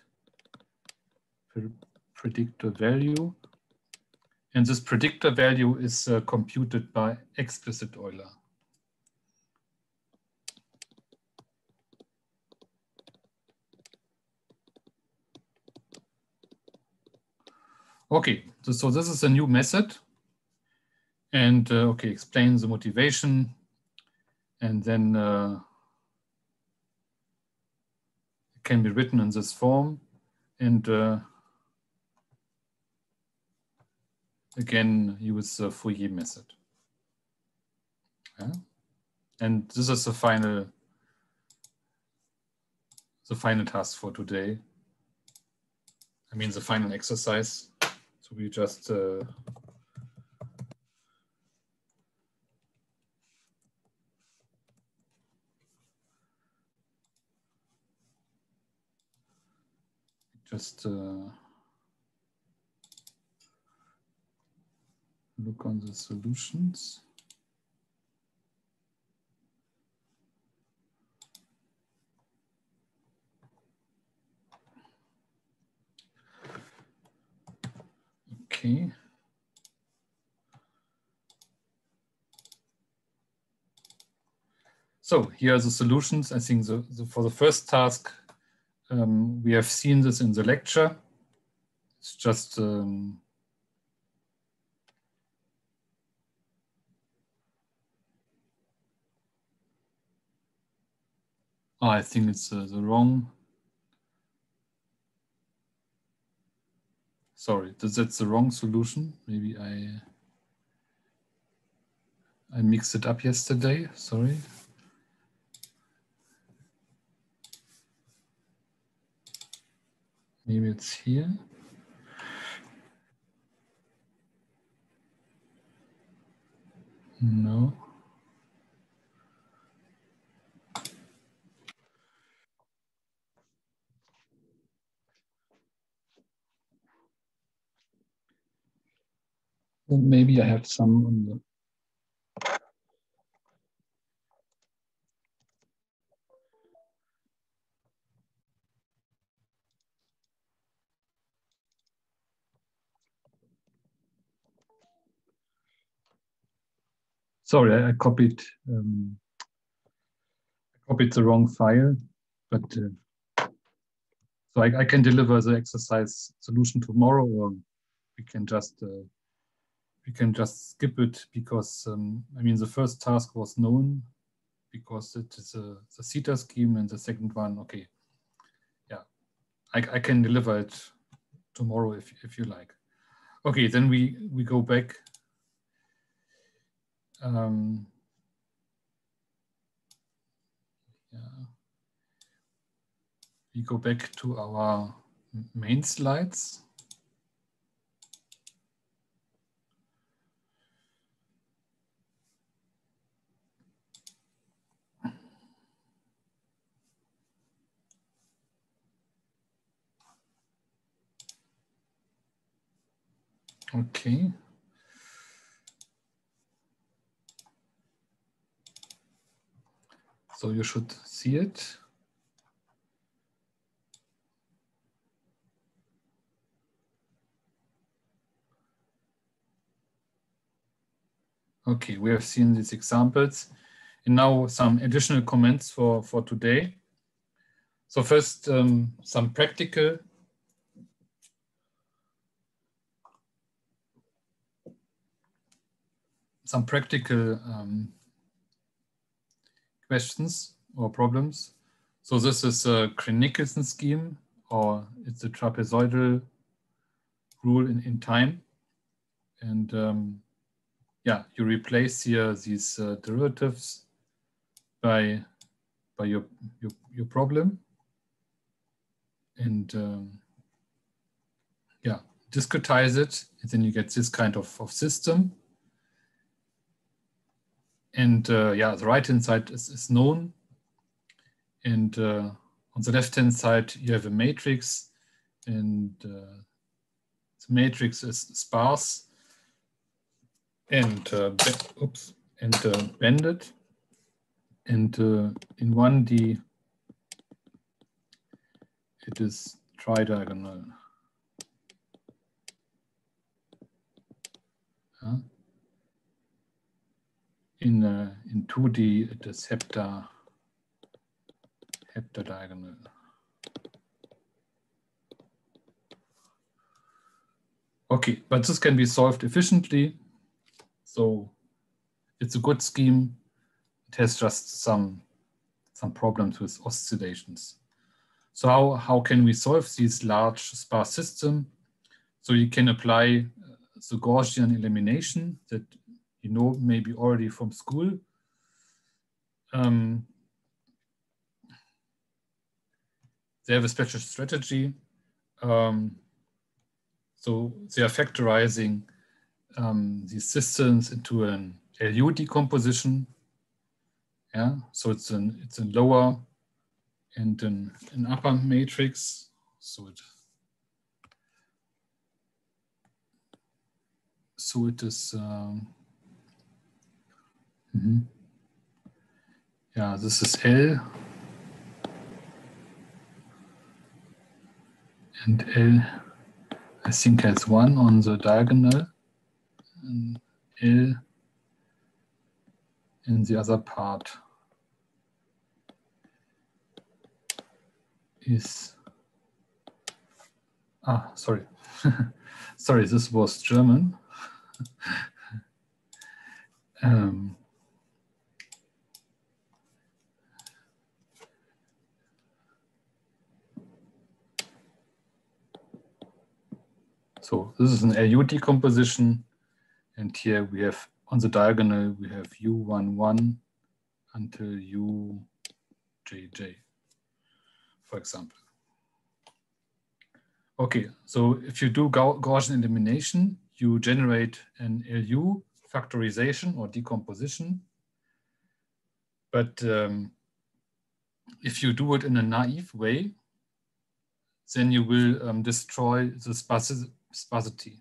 value. And this predictor value is computed by explicit Euler. Okay, so this is a new method. And okay, explain the motivation. And then it can be written in this form. And again, use the Fourier method. Yeah? And this is the final task for today. I mean, the final exercise. So we just look on the solutions. Okay. So here are the solutions. I think for the first task, we have seen this in the lecture. It's just I think it's the wrong. Sorry, that's the wrong solution. Maybe I mixed it up yesterday. Sorry. Maybe it's here. No. Well, maybe I have some on the. Sorry, I copied the wrong file, but so I can deliver the exercise solution tomorrow, or we can just skip it because I mean the first task was known because it is the theta scheme, and the second one, okay, yeah, I can deliver it tomorrow if you like. Okay, then we go back. Yeah. We go back to our main slides. Okay. So you should see it. Okay, we have seen these examples. And now some additional comments for today. So first, some practical questions or problems. So this is a Krenek-Nielsen scheme, or it's a trapezoidal rule in time. And yeah, you replace here these derivatives by your problem, and yeah, discretize it, and then you get this kind of system. And yeah, the right-hand side is known, and on the left-hand side you have a matrix, and the matrix is sparse and banded, and in 1D it is tridiagonal. In 2D it is heptadiagonal. Okay, but this can be solved efficiently. So it's a good scheme. It has just some problems with oscillations. So how can we solve these large sparse systems? So you can apply the Gaussian elimination that you know maybe already from school. They have a special strategy. So So they are factorizing these systems into an LU decomposition. Yeah, so it's a lower and an upper matrix. So it is. Yeah, this is L. And L, I think, has 1 on the diagonal, and L in the other part is, sorry. Sorry, this was German. So this is an LU decomposition, and here we have, on the diagonal, we have U11 until UJJ, for example. Okay, so if you do Gaussian elimination, you generate an LU factorization or decomposition. But if you do it in a naive way, then you will destroy the sparsity.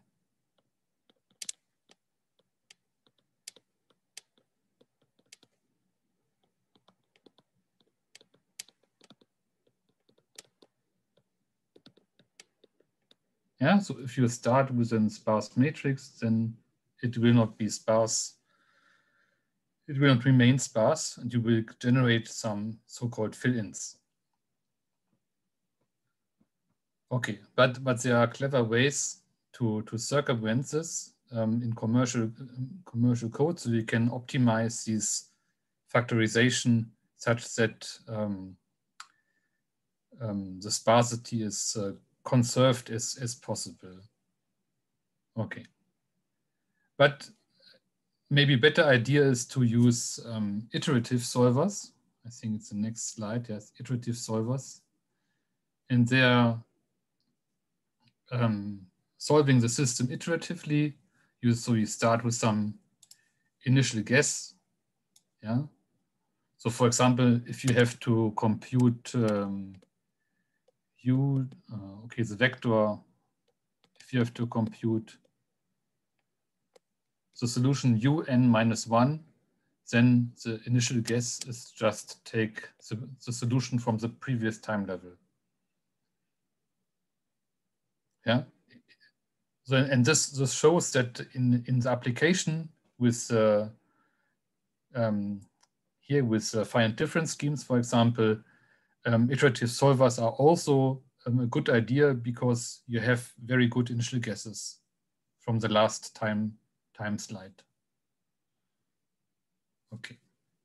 Yeah, so if you start with a sparse matrix, then it will not be sparse. It will not remain sparse, and you will generate some so-called fill-ins. Okay, but there are clever ways to circumvent this in commercial code, so you can optimize this factorization such that the sparsity is conserved as possible. Okay, but maybe better idea is to use iterative solvers. I think it's the next slide. Yes, iterative solvers, and they are solving the system iteratively. So you start with some initial guess. Yeah. So for example, if you have to compute the vector, if you have to compute the solution UN-1, then the initial guess is just take the solution from the previous time level. Yeah. So, and this shows that in the application with here with finite difference schemes, for example, iterative solvers are also a good idea because you have very good initial guesses from the last time slide. Okay.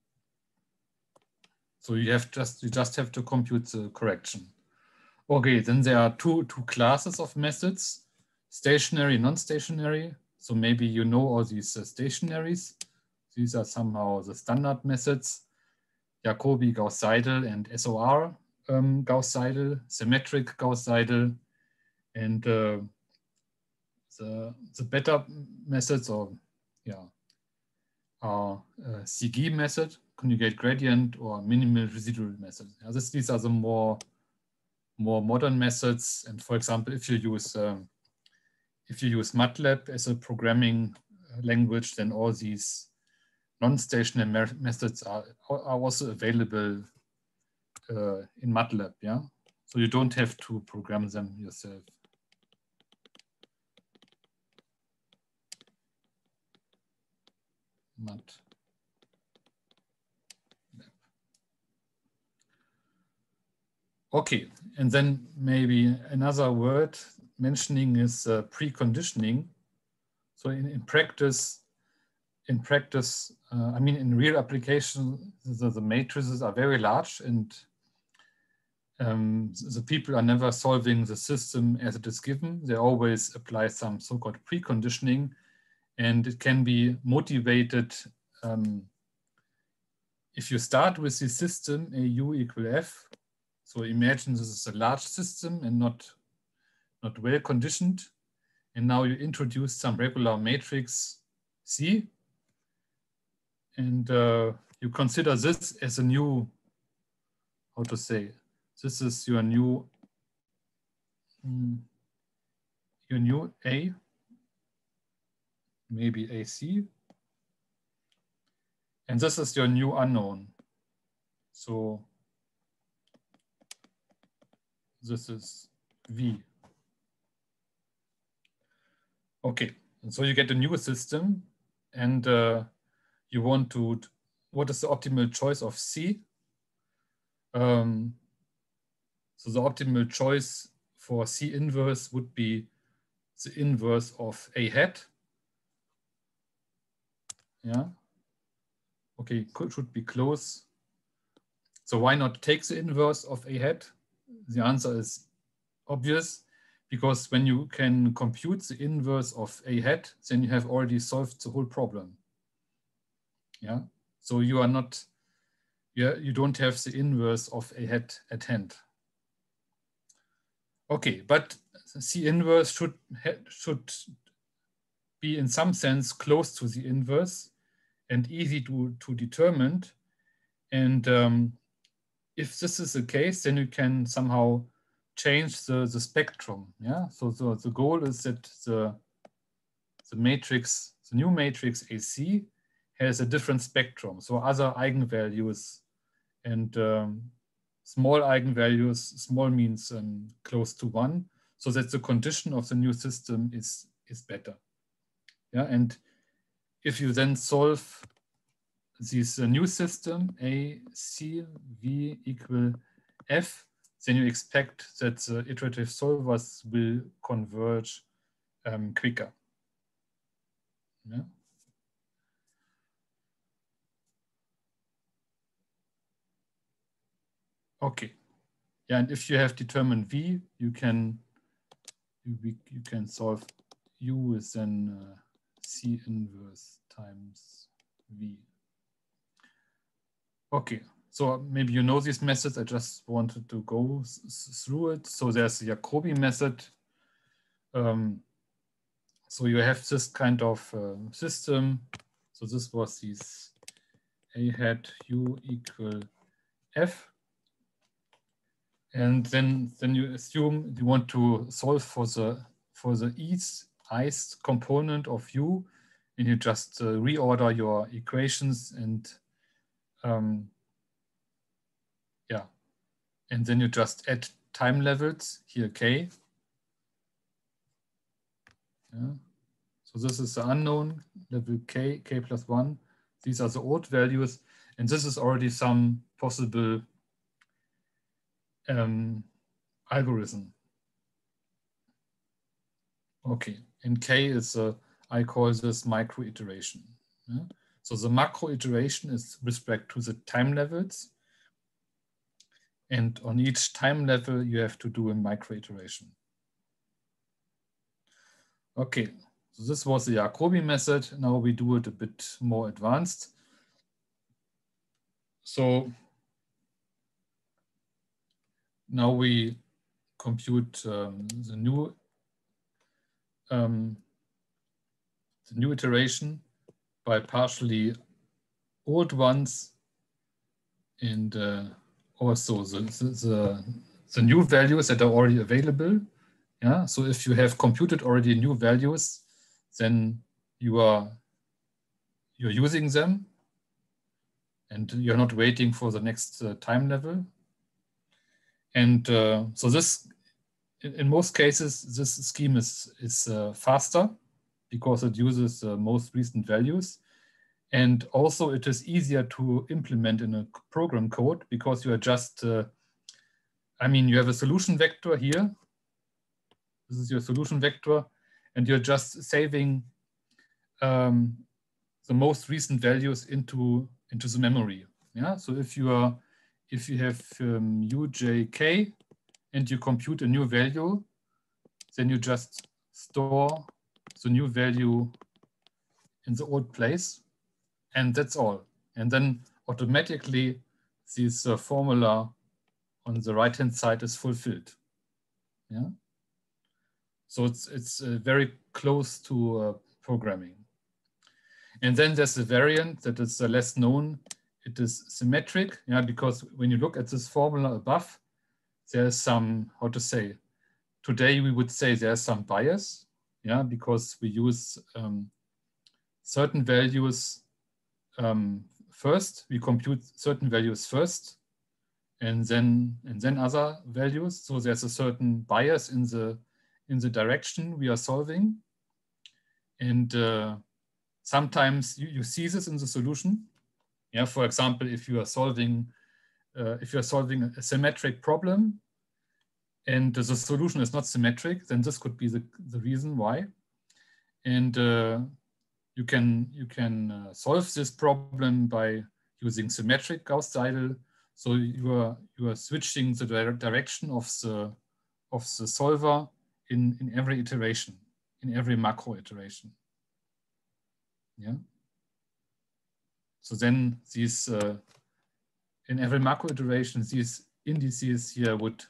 So you just have to compute the correction. Okay, then there are two classes of methods, stationary, non-stationary. So maybe you know all these stationaries. These are somehow the standard methods. Jacobi, Gauss-Seidel, and SOR Gauss-Seidel, symmetric Gauss-Seidel, and the better methods are CG method, conjugate gradient, or minimal residual method. Yeah, these are the more modern methods. And for example, if you use MATLAB as a programming language, then all these non-stationary methods are also available in MATLAB. Yeah, so you don't have to program them yourself. MATLAB. Okay, and then maybe another word mentioning is preconditioning. So in practice, I mean, in real application, the matrices are very large, and the people are never solving the system as it is given. They always apply some so-called preconditioning, and it can be motivated if you start with the system AU equal F. So imagine this is a large system and not well conditioned, And now you introduce some regular matrix C. And you consider this as a new, how to say, this is your new A, maybe AC. And this is your new unknown. So this is V. Okay, and so you get a new system, and you want to, what is the optimal choice of C? So the optimal choice for C inverse would be the inverse of A hat. Yeah. Okay, should be close. So why not take the inverse of A hat? The answer is obvious, because when you can compute the inverse of A hat, then you have already solved the whole problem. Yeah. So you are not, you don't have the inverse of A hat at hand. Okay, but C inverse should be in some sense close to the inverse and easy to determine. And if this is the case, then you can somehow change the spectrum. Yeah. So the goal is that the matrix, the new matrix AC, has a different spectrum. So other eigenvalues and small eigenvalues, small means close to 1, so that the condition of the new system is better. Yeah, and if you then solve this new system, A, C, V equal F, then you expect that the iterative solvers will converge quicker. Yeah. Okay. Yeah, and if you have determined V, you can solve U is then C inverse times V. Okay, so maybe you know these methods. I just wanted to go through it. So there's the Jacobi method. So you have this kind of system. So this was this A hat U equal F. And then you assume you want to solve for the ith component of U, and you just reorder your equations and yeah, and then you just add time levels here k. Yeah. So this is the unknown level k plus 1. These are the odd values, and this is already some possible algorithm. Okay, and k is I call this micro iteration. Yeah? So the macro iteration is with respect to the time levels, and on each time level you have to do a micro iteration. Okay, so this was the Jacobi method. Now we do it a bit more advanced. So now we compute the new iteration by partially old ones, and also the new values that are already available. Yeah, so if you have computed already new values, then you're using them, and you're not waiting for the next time level. And so this, in most cases, this scheme is faster because it uses the most recent values. And also it is easier to implement in a program code because you are just, I mean, you have a solution vector here. This is your solution vector, and you're just saving the most recent values into the memory. Yeah. So if you have UJK and you compute a new value, then you just store the new value in the old place, and that's all. And then automatically this formula on the right-hand side is fulfilled. Yeah. So it's very close to programming. And then there's a variant that is less known. It is symmetric, yeah, because when you look at this formula above, there's some, how to say, today we would say there's some bias, yeah, because we use certain values first, we compute certain values first, and then other values. So there's a certain bias in the direction we are solving. And sometimes you see this in the solution. Yeah, for example, if you are solving a symmetric problem and the solution is not symmetric, then this could be the reason why. And you can solve this problem by using symmetric Gauss-Seidel. So you are switching the direction of the solver in every iteration, in every macro iteration. Yeah. So then these in every macro iteration, these indices here would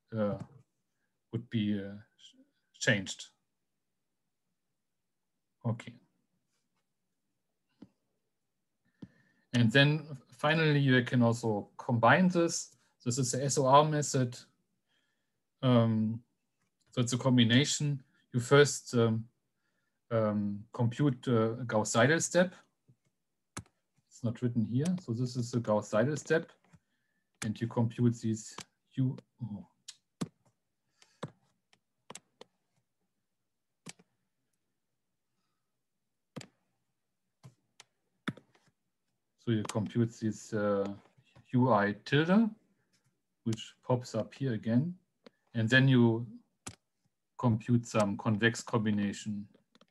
be changed. Okay. And then finally, you can also combine this. This is the SOR method. So it's a combination. You first compute a Gauss-Seidel step. It's not written here. So this is the Gauss-Seidel step. And you compute these So you compute this UI tilde, which pops up here again. And then you compute some convex combination.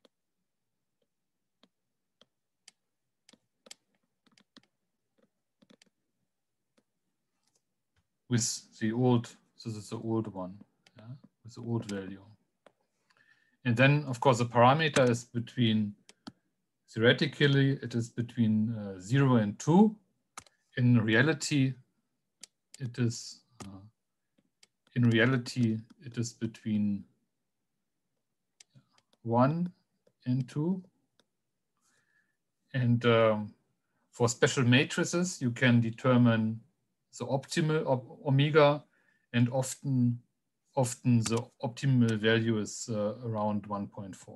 With the old, this is the old one, yeah, with the old value. And then, of course, the parameter is between, theoretically, it is between 0 and 2. In reality, it is between 1 and 2. And for special matrices, you can determine the optimal omega, and often the optimal value is around 1.4.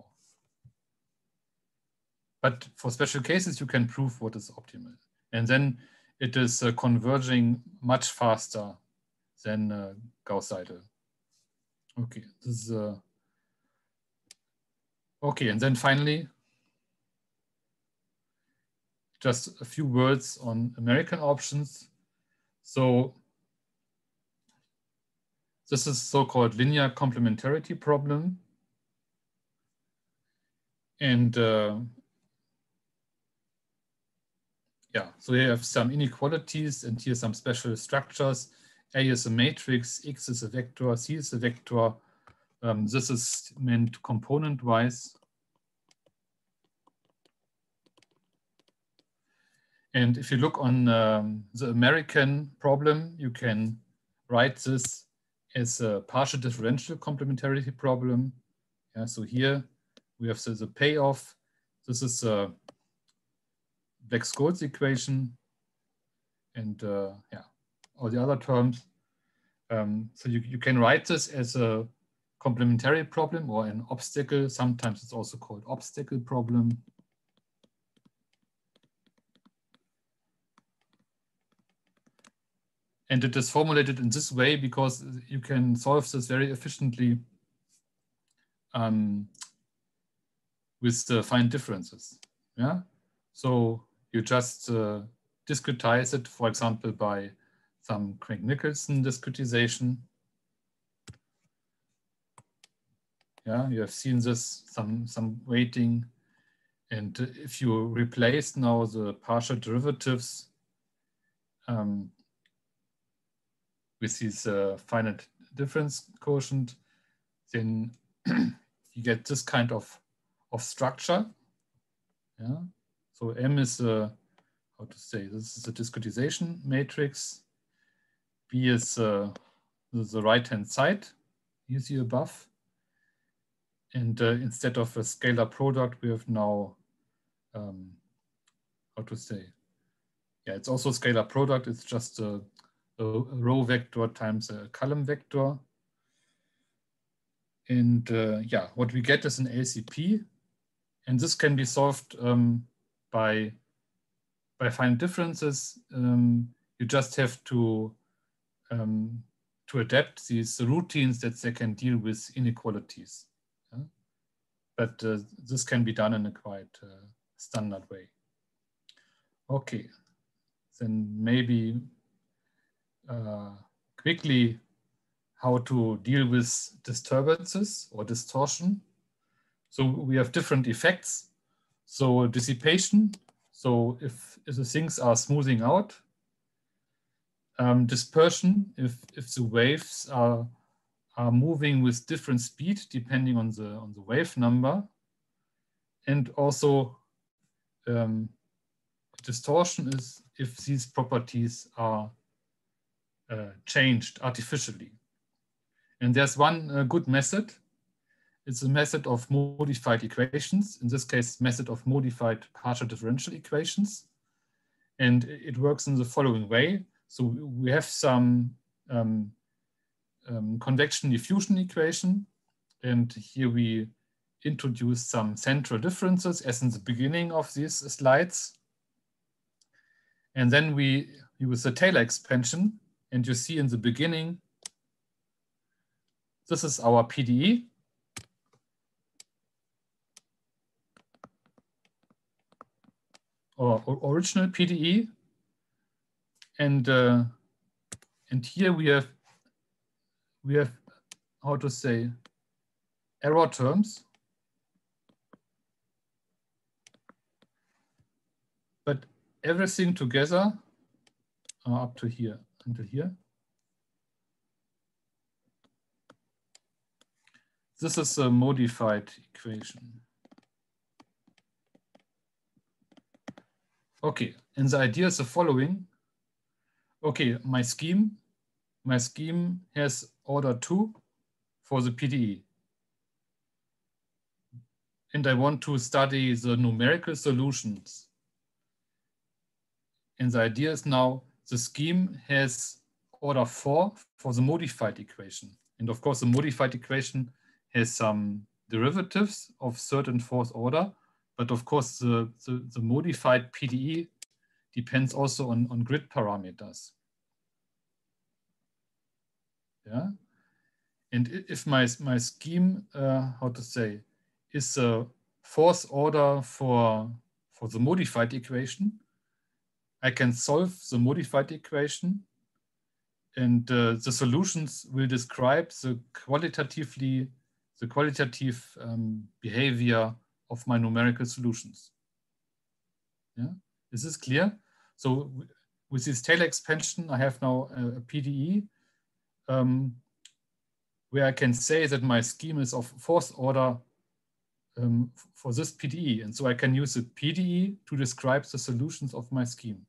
But for special cases, you can prove what is optimal. And then it is converging much faster than Gauss-Seidel. Okay, this is okay, and then finally, just a few words on American options. So this is so-called linear complementarity problem. And yeah, so you have some inequalities and here some special structures. A is a matrix, X is a vector, C is a vector. This is meant component-wise. And if you look on the American problem, you can write this as a partial differential complementarity problem. Yeah, so here we have the payoff. This is a Black-Scholes equation, and yeah, all the other terms. So you can write this as a complementary problem or an obstacle. Sometimes it's also called obstacle problem. And it is formulated in this way because you can solve this very efficiently with the fine differences. Yeah, so you just discretize it, for example, by some Craig-Nicholson discretization. Yeah, you have seen this, some weighting. And if you replace now the partial derivatives with this finite difference quotient, then you get this kind of structure. Yeah. So M is a, how to say, this is a discretization matrix. B is the right-hand side, you see above. And instead of a scalar product, we have now, how to say, yeah, it's also a scalar product. It's just a row vector times a column vector. And yeah, what we get is an LCP. And this can be solved by finding differences. You just have to adapt these routines that they can deal with inequalities. Yeah? But this can be done in a quite standard way. Okay, then maybe quickly how to deal with disturbances or distortion. So we have different effects. So dissipation, so if the things are smoothing out. Dispersion, if the waves are moving with different speed depending on the wave number. And also distortion is if these properties are changed artificially. And there's one good method. It's a method of modified equations. In this case, method of modified partial differential equations. And it works in the following way. So we have some convection diffusion equation. And here we introduce some central differences as in the beginning of these slides. And then we use the Taylor expansion. And you see in the beginning, this is our PDE. Or original PDE. And here we have how to say error terms. But everything together up to here, until here. This is a modified equation. Okay, and the idea is the following. Okay, my scheme has order 2 for the PDE. And I want to study the numerical solutions. And the idea is now the scheme has order 4 for the modified equation. And of course, the modified equation has some derivatives of third and fourth order. But of course, the modified PDE depends also on grid parameters. Yeah. And if my scheme, how to say, is a fourth order for the modified equation, I can solve the modified equation, and the solutions will describe the qualitative behavior of my numerical solutions. Yeah, is this clear? So with this Taylor expansion, I have now a PDE where I can say that my scheme is of fourth order for this PDE. And so I can use the PDE to describe the solutions of my scheme.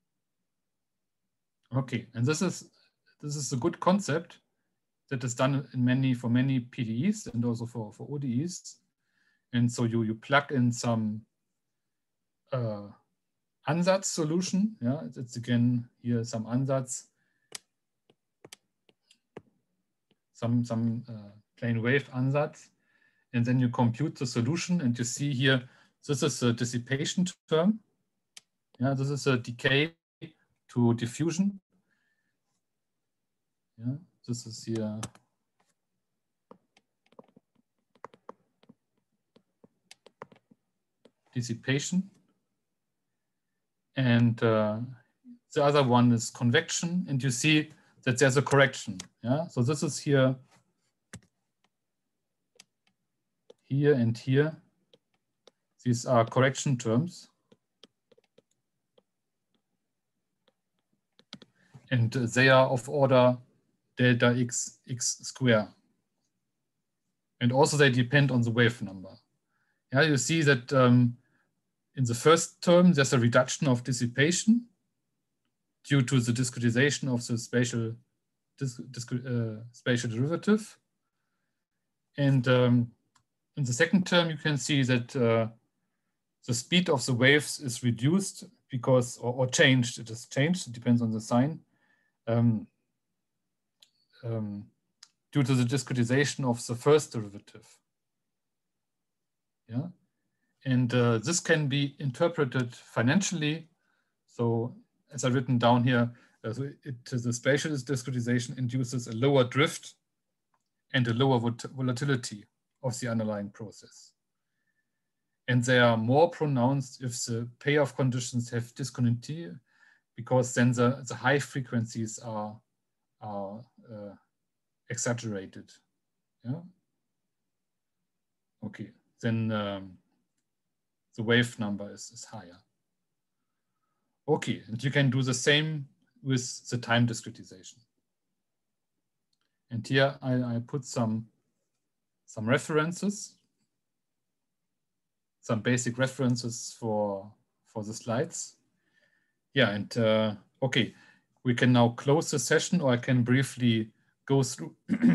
Okay, and this is a good concept that is done for many PDEs and also for ODEs. And so you plug in some Ansatz solution. Yeah, it's again here some Ansatz, some plane wave Ansatz, and then you compute the solution, and you see here this is a dissipation term. Yeah, this is a decay to diffusion. Yeah, this is here. Dissipation. And the other one is convection, and you see that there's a correction. Yeah, so this is here, and here. These are correction terms. And they are of order delta x square. And also they depend on the wave number. Yeah, you see that in the first term, there's a reduction of dissipation due to the discretization of the spatial derivative. And in in the second term, you can see that the speed of the waves is reduced because, or changed. It is changed. It depends on the sign. Due to the discretization of the first derivative. Yeah, and this can be interpreted financially. So, as I've written down here, the spatial discretization induces a lower drift and a lower volatility of the underlying process. And they are more pronounced if the payoff conditions have discontinuity, because then the high frequencies are exaggerated. Yeah. Okay. Then the wave number is higher. Okay, and you can do the same with the time discretization. And here I put some references, some basic references for the slides. Yeah, and okay, we can now close the session, or I can briefly go through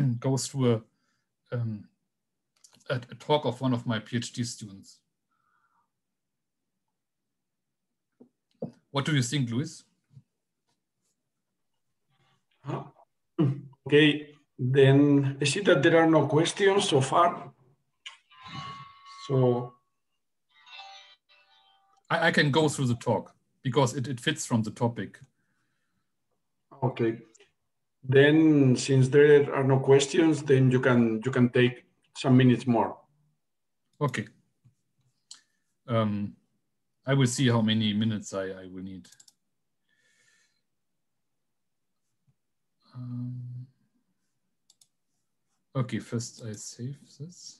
a talk of one of my PhD students. What do you think, Luis? Okay, then I see that there are no questions so far. So I can go through the talk because it fits from the topic. Okay, then since there are no questions, then you can take some minutes more. Okay. I will see how many minutes I will need. Okay, first I save this.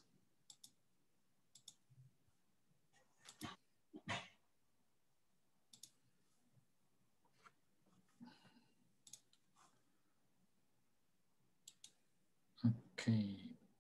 Okay.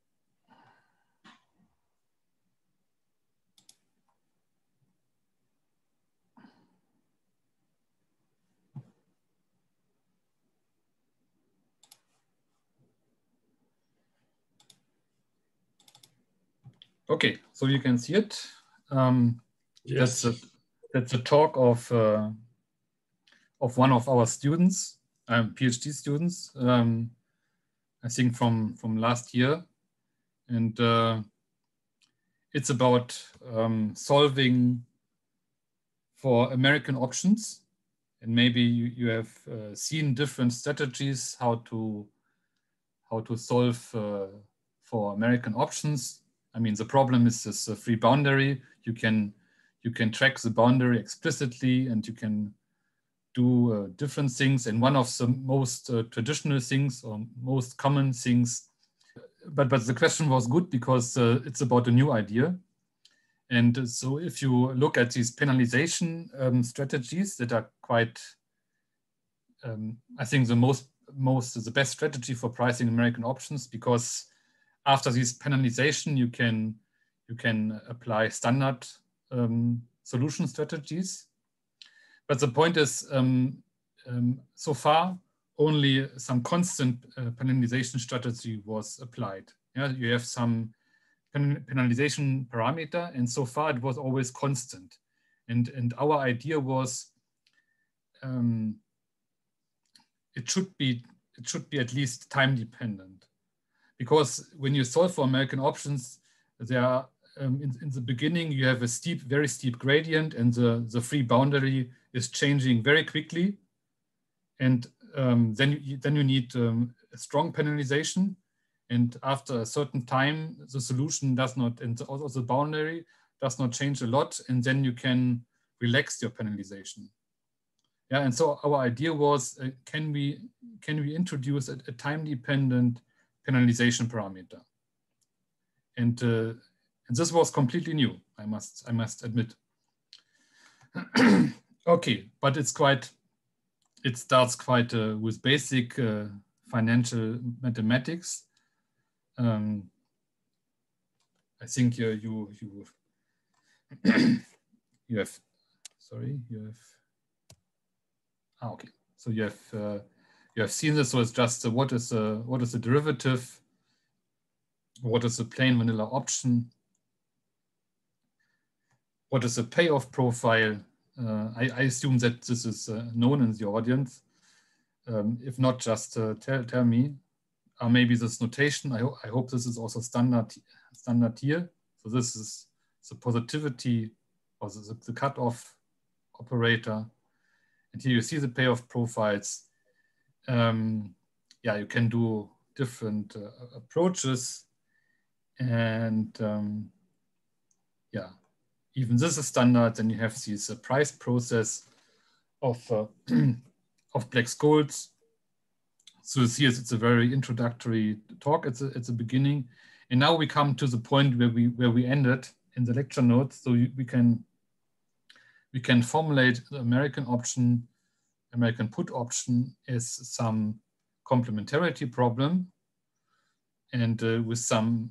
Okay, so you can see it. Yes. That's a talk of one of our students, PhD students. I think from last year, and it's about solving for American options. And maybe you have seen different strategies how to solve for American options. I mean, the problem is this free boundary. You can track the boundary explicitly, and you can do different things. And one of the most traditional things, or most common things, but the question was good because it's about a new idea. And so if you look at these penalization strategies that are quite, I think the best strategy for pricing American options, because after this penalization, you can apply standard solution strategies. But the point is, so far, only some constant penalization strategy was applied. Yeah, you have some penalization parameter, and so far it was always constant. And our idea was it should be at least time dependent, because when you solve for American options, there are in the beginning you have a very steep gradient, and the free boundary is changing very quickly, and then you need a strong penalization. And after a certain time, the solution does not, and also the boundary does not change a lot, and then you can relax your penalization. Yeah, and so our idea was, can we introduce a time-dependent penalization parameter? And this was completely new, I must admit. Okay, but it starts quite with basic financial mathematics. I think you have, sorry, you have. Okay, so you have seen this. So it's just what is the derivative? What is the plain vanilla option? what is a payoff profile? I assume that this is known in the audience. If not, just tell me. Maybe this notation. I hope this is also standard here. So this is the positivity or the cutoff operator. And here you see the payoff profiles. Yeah, you can do different approaches. And yeah, even this is standard. Then you have this price process of Black-Scholes. So you see it's a very introductory talk at the beginning. And now we come to the point where we ended in the lecture notes. So we can formulate the American option, American put option as some complementarity problem. And with some,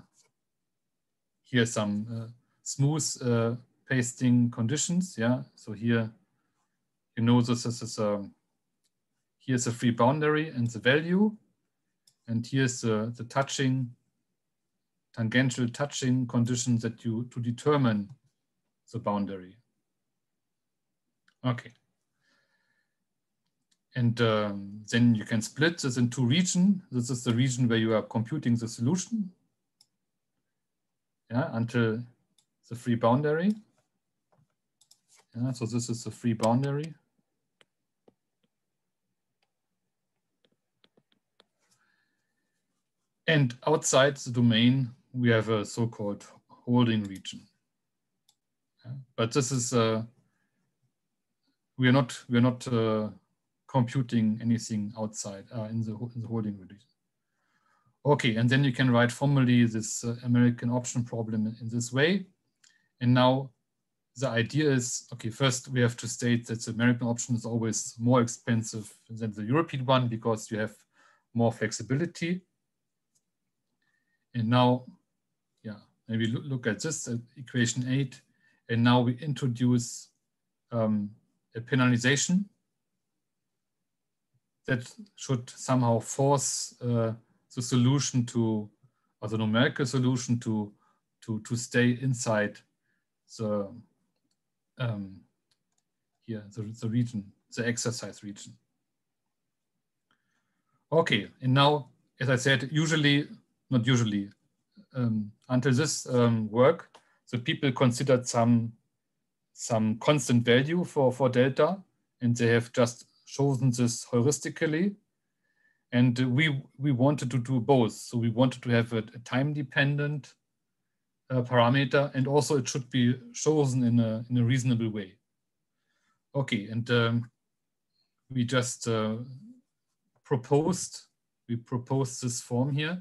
here some smooth pasting conditions. Yeah, so here, you know, this is here's a free boundary and the value. And here's the tangential touching condition that to determine the boundary. Okay. And then you can split this in two regions. This is the region where you are computing the solution, yeah, until the free boundary. Yeah, so this is the free boundary. And outside the domain, we have a so-called holding region. Yeah, but this is we are not computing anything outside in the holding region. Okay, and then you can write formally this American option problem in this way. And now the idea is, okay, first we have to state that the American option is always more expensive than the European one because you have more flexibility. And now, yeah, maybe look at this equation 8. And now we introduce a penalization that should somehow force the solution to, or the numerical solution to stay inside the here the region, the exercise region. Okay, and now, as I said, not usually, until this work, the people considered some constant value for delta, and they have just chosen this heuristically. And we wanted to do both. So we wanted to have a time-dependent parameter, and also it should be chosen in a reasonable way. Okay, and we just proposed this form here.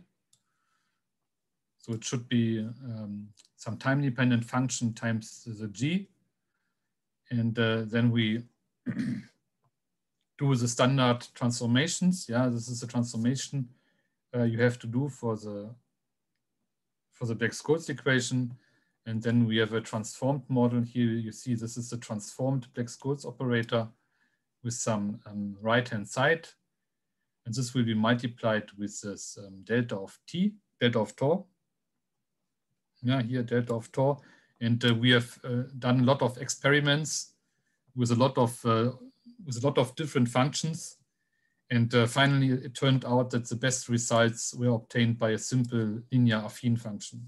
So it should be some time-dependent function times the g. And then we do the standard transformations. Yeah, this is a transformation you have to do for the Black-Scholes equation. And then we have a transformed model. Here you see this is a transformed Black-Scholes operator with some right-hand side. And this will be multiplied with this delta of tau. Yeah, here delta of tau. And we have done a lot of experiments with a lot of different functions. And finally, it turned out that the best results were obtained by a simple linear affine function.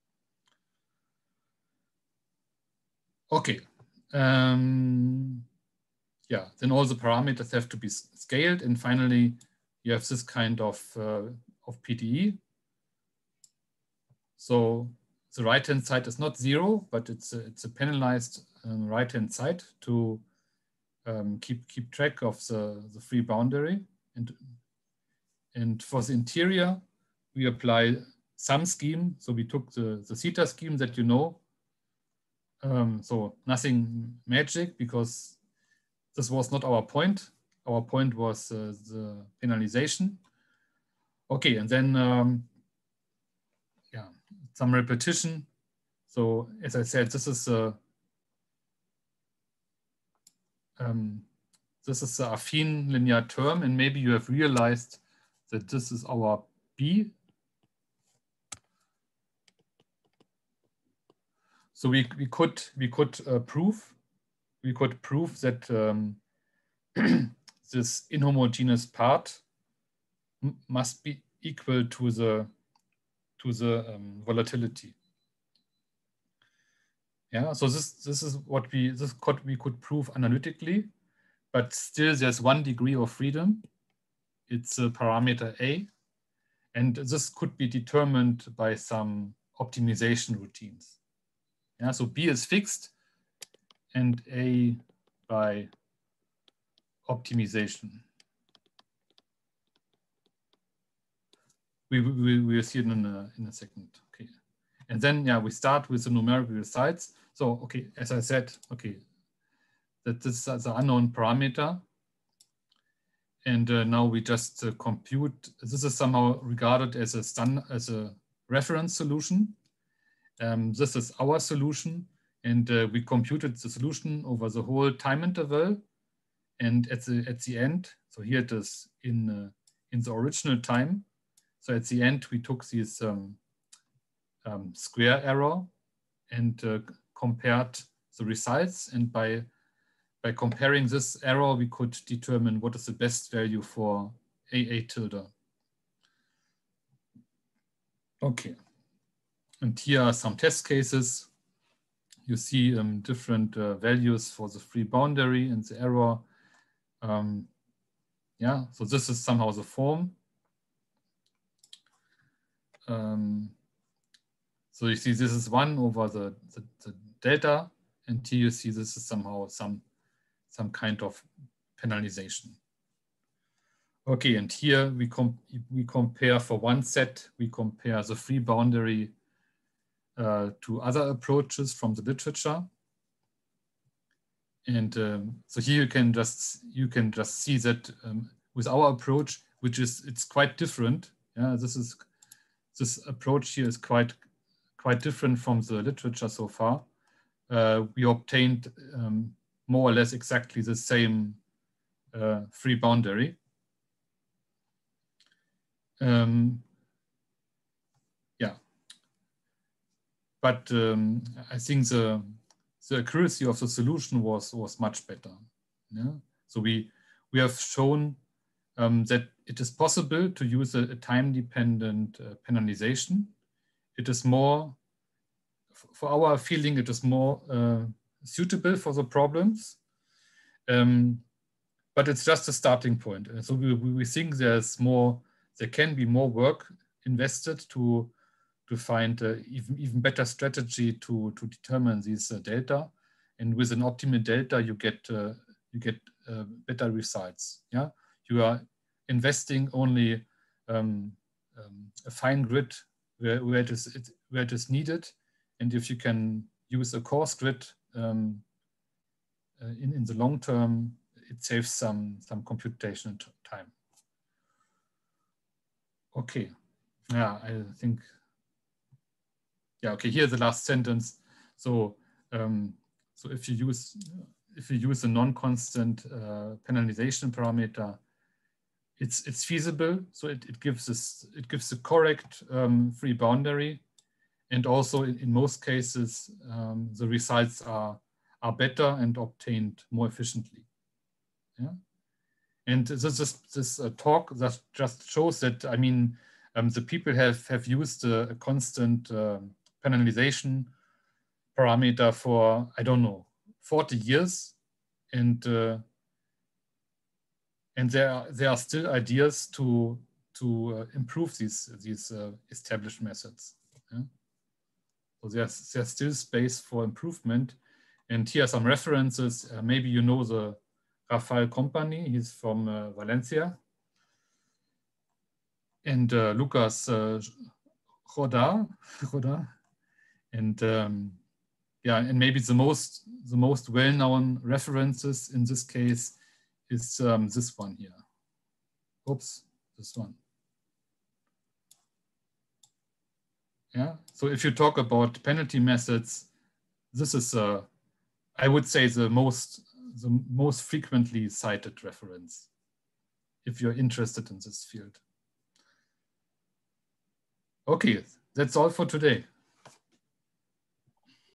Okay. Yeah, then all the parameters have to be scaled. And finally, you have this kind of PDE. So the right-hand side is not 0, but it's a penalized right-hand side to keep track of the free boundary. And for the interior, we apply some scheme. So we took the theta scheme that you know. So nothing magic, because this was not our point. Our point was the penalization. Okay, and then yeah, some repetition. So as I said, this is the affine linear term, and maybe you have realized that this is our B. So we could prove that this inhomogeneous part must be equal to the volatility. Yeah, so this is what we could prove analytically, but still there's one degree of freedom. It's a parameter A, and this could be determined by some optimization routines. Yeah, so B is fixed and A by optimization. We will see it in a second. Okay, and then yeah, we start with the numerical results. So okay, as I said, okay, that this is the unknown parameter, and now we just compute. This is somehow regarded as a reference solution. This is our solution, and we computed the solution over the whole time interval. And at the end, so here it is in the original time. So at the end, we took this square error and compared the results. And by comparing this error, we could determine what is the best value for AA tilde. Okay. And here are some test cases. You see different values for the free boundary and the error. Yeah, so this is somehow the form. So you see this is 1 over the delta, and here you see this is somehow some kind of penalization. Okay, and here we compare for one set, we compare the free boundary to other approaches from the literature. And so here you can just see that with our approach, it's quite different. Yeah, this approach here is quite different from the literature so far. We obtained more or less exactly the same free boundary. Yeah, but I think the accuracy of the solution was much better. Yeah, so we have shown that it is possible to use a time-dependent penalization. It is more, for our feeling, it is more suitable for the problems, but it's just a starting point. So we think there can be more work invested to find even better strategy to determine these delta, and with an optimal delta you get better results. Yeah, you are investing only a fine grid where it is needed, and if you can use a coarse grid in the long term, it saves some computational time. Okay, yeah, I think. Yeah, okay, here's the last sentence. So, so if you use a non-constant penalization parameter, it's feasible. So it gives the correct free boundary, and also in most cases the results are better and obtained more efficiently. Yeah, and this talk that just shows that, I mean, the people have used a constant penalization parameter for, I don't know, 40 years, and there are still ideas to improve these established methods. Yeah? So there's still space for improvement, and here are some references. Maybe you know the Rafael company. He's from Valencia, and Lucas Roda. And yeah, and maybe the most well-known references in this case is this one here. Oops, this one. Yeah, so if you talk about penalty methods, this is I would say the most frequently cited reference if you're interested in this field. Okay, that's all for today.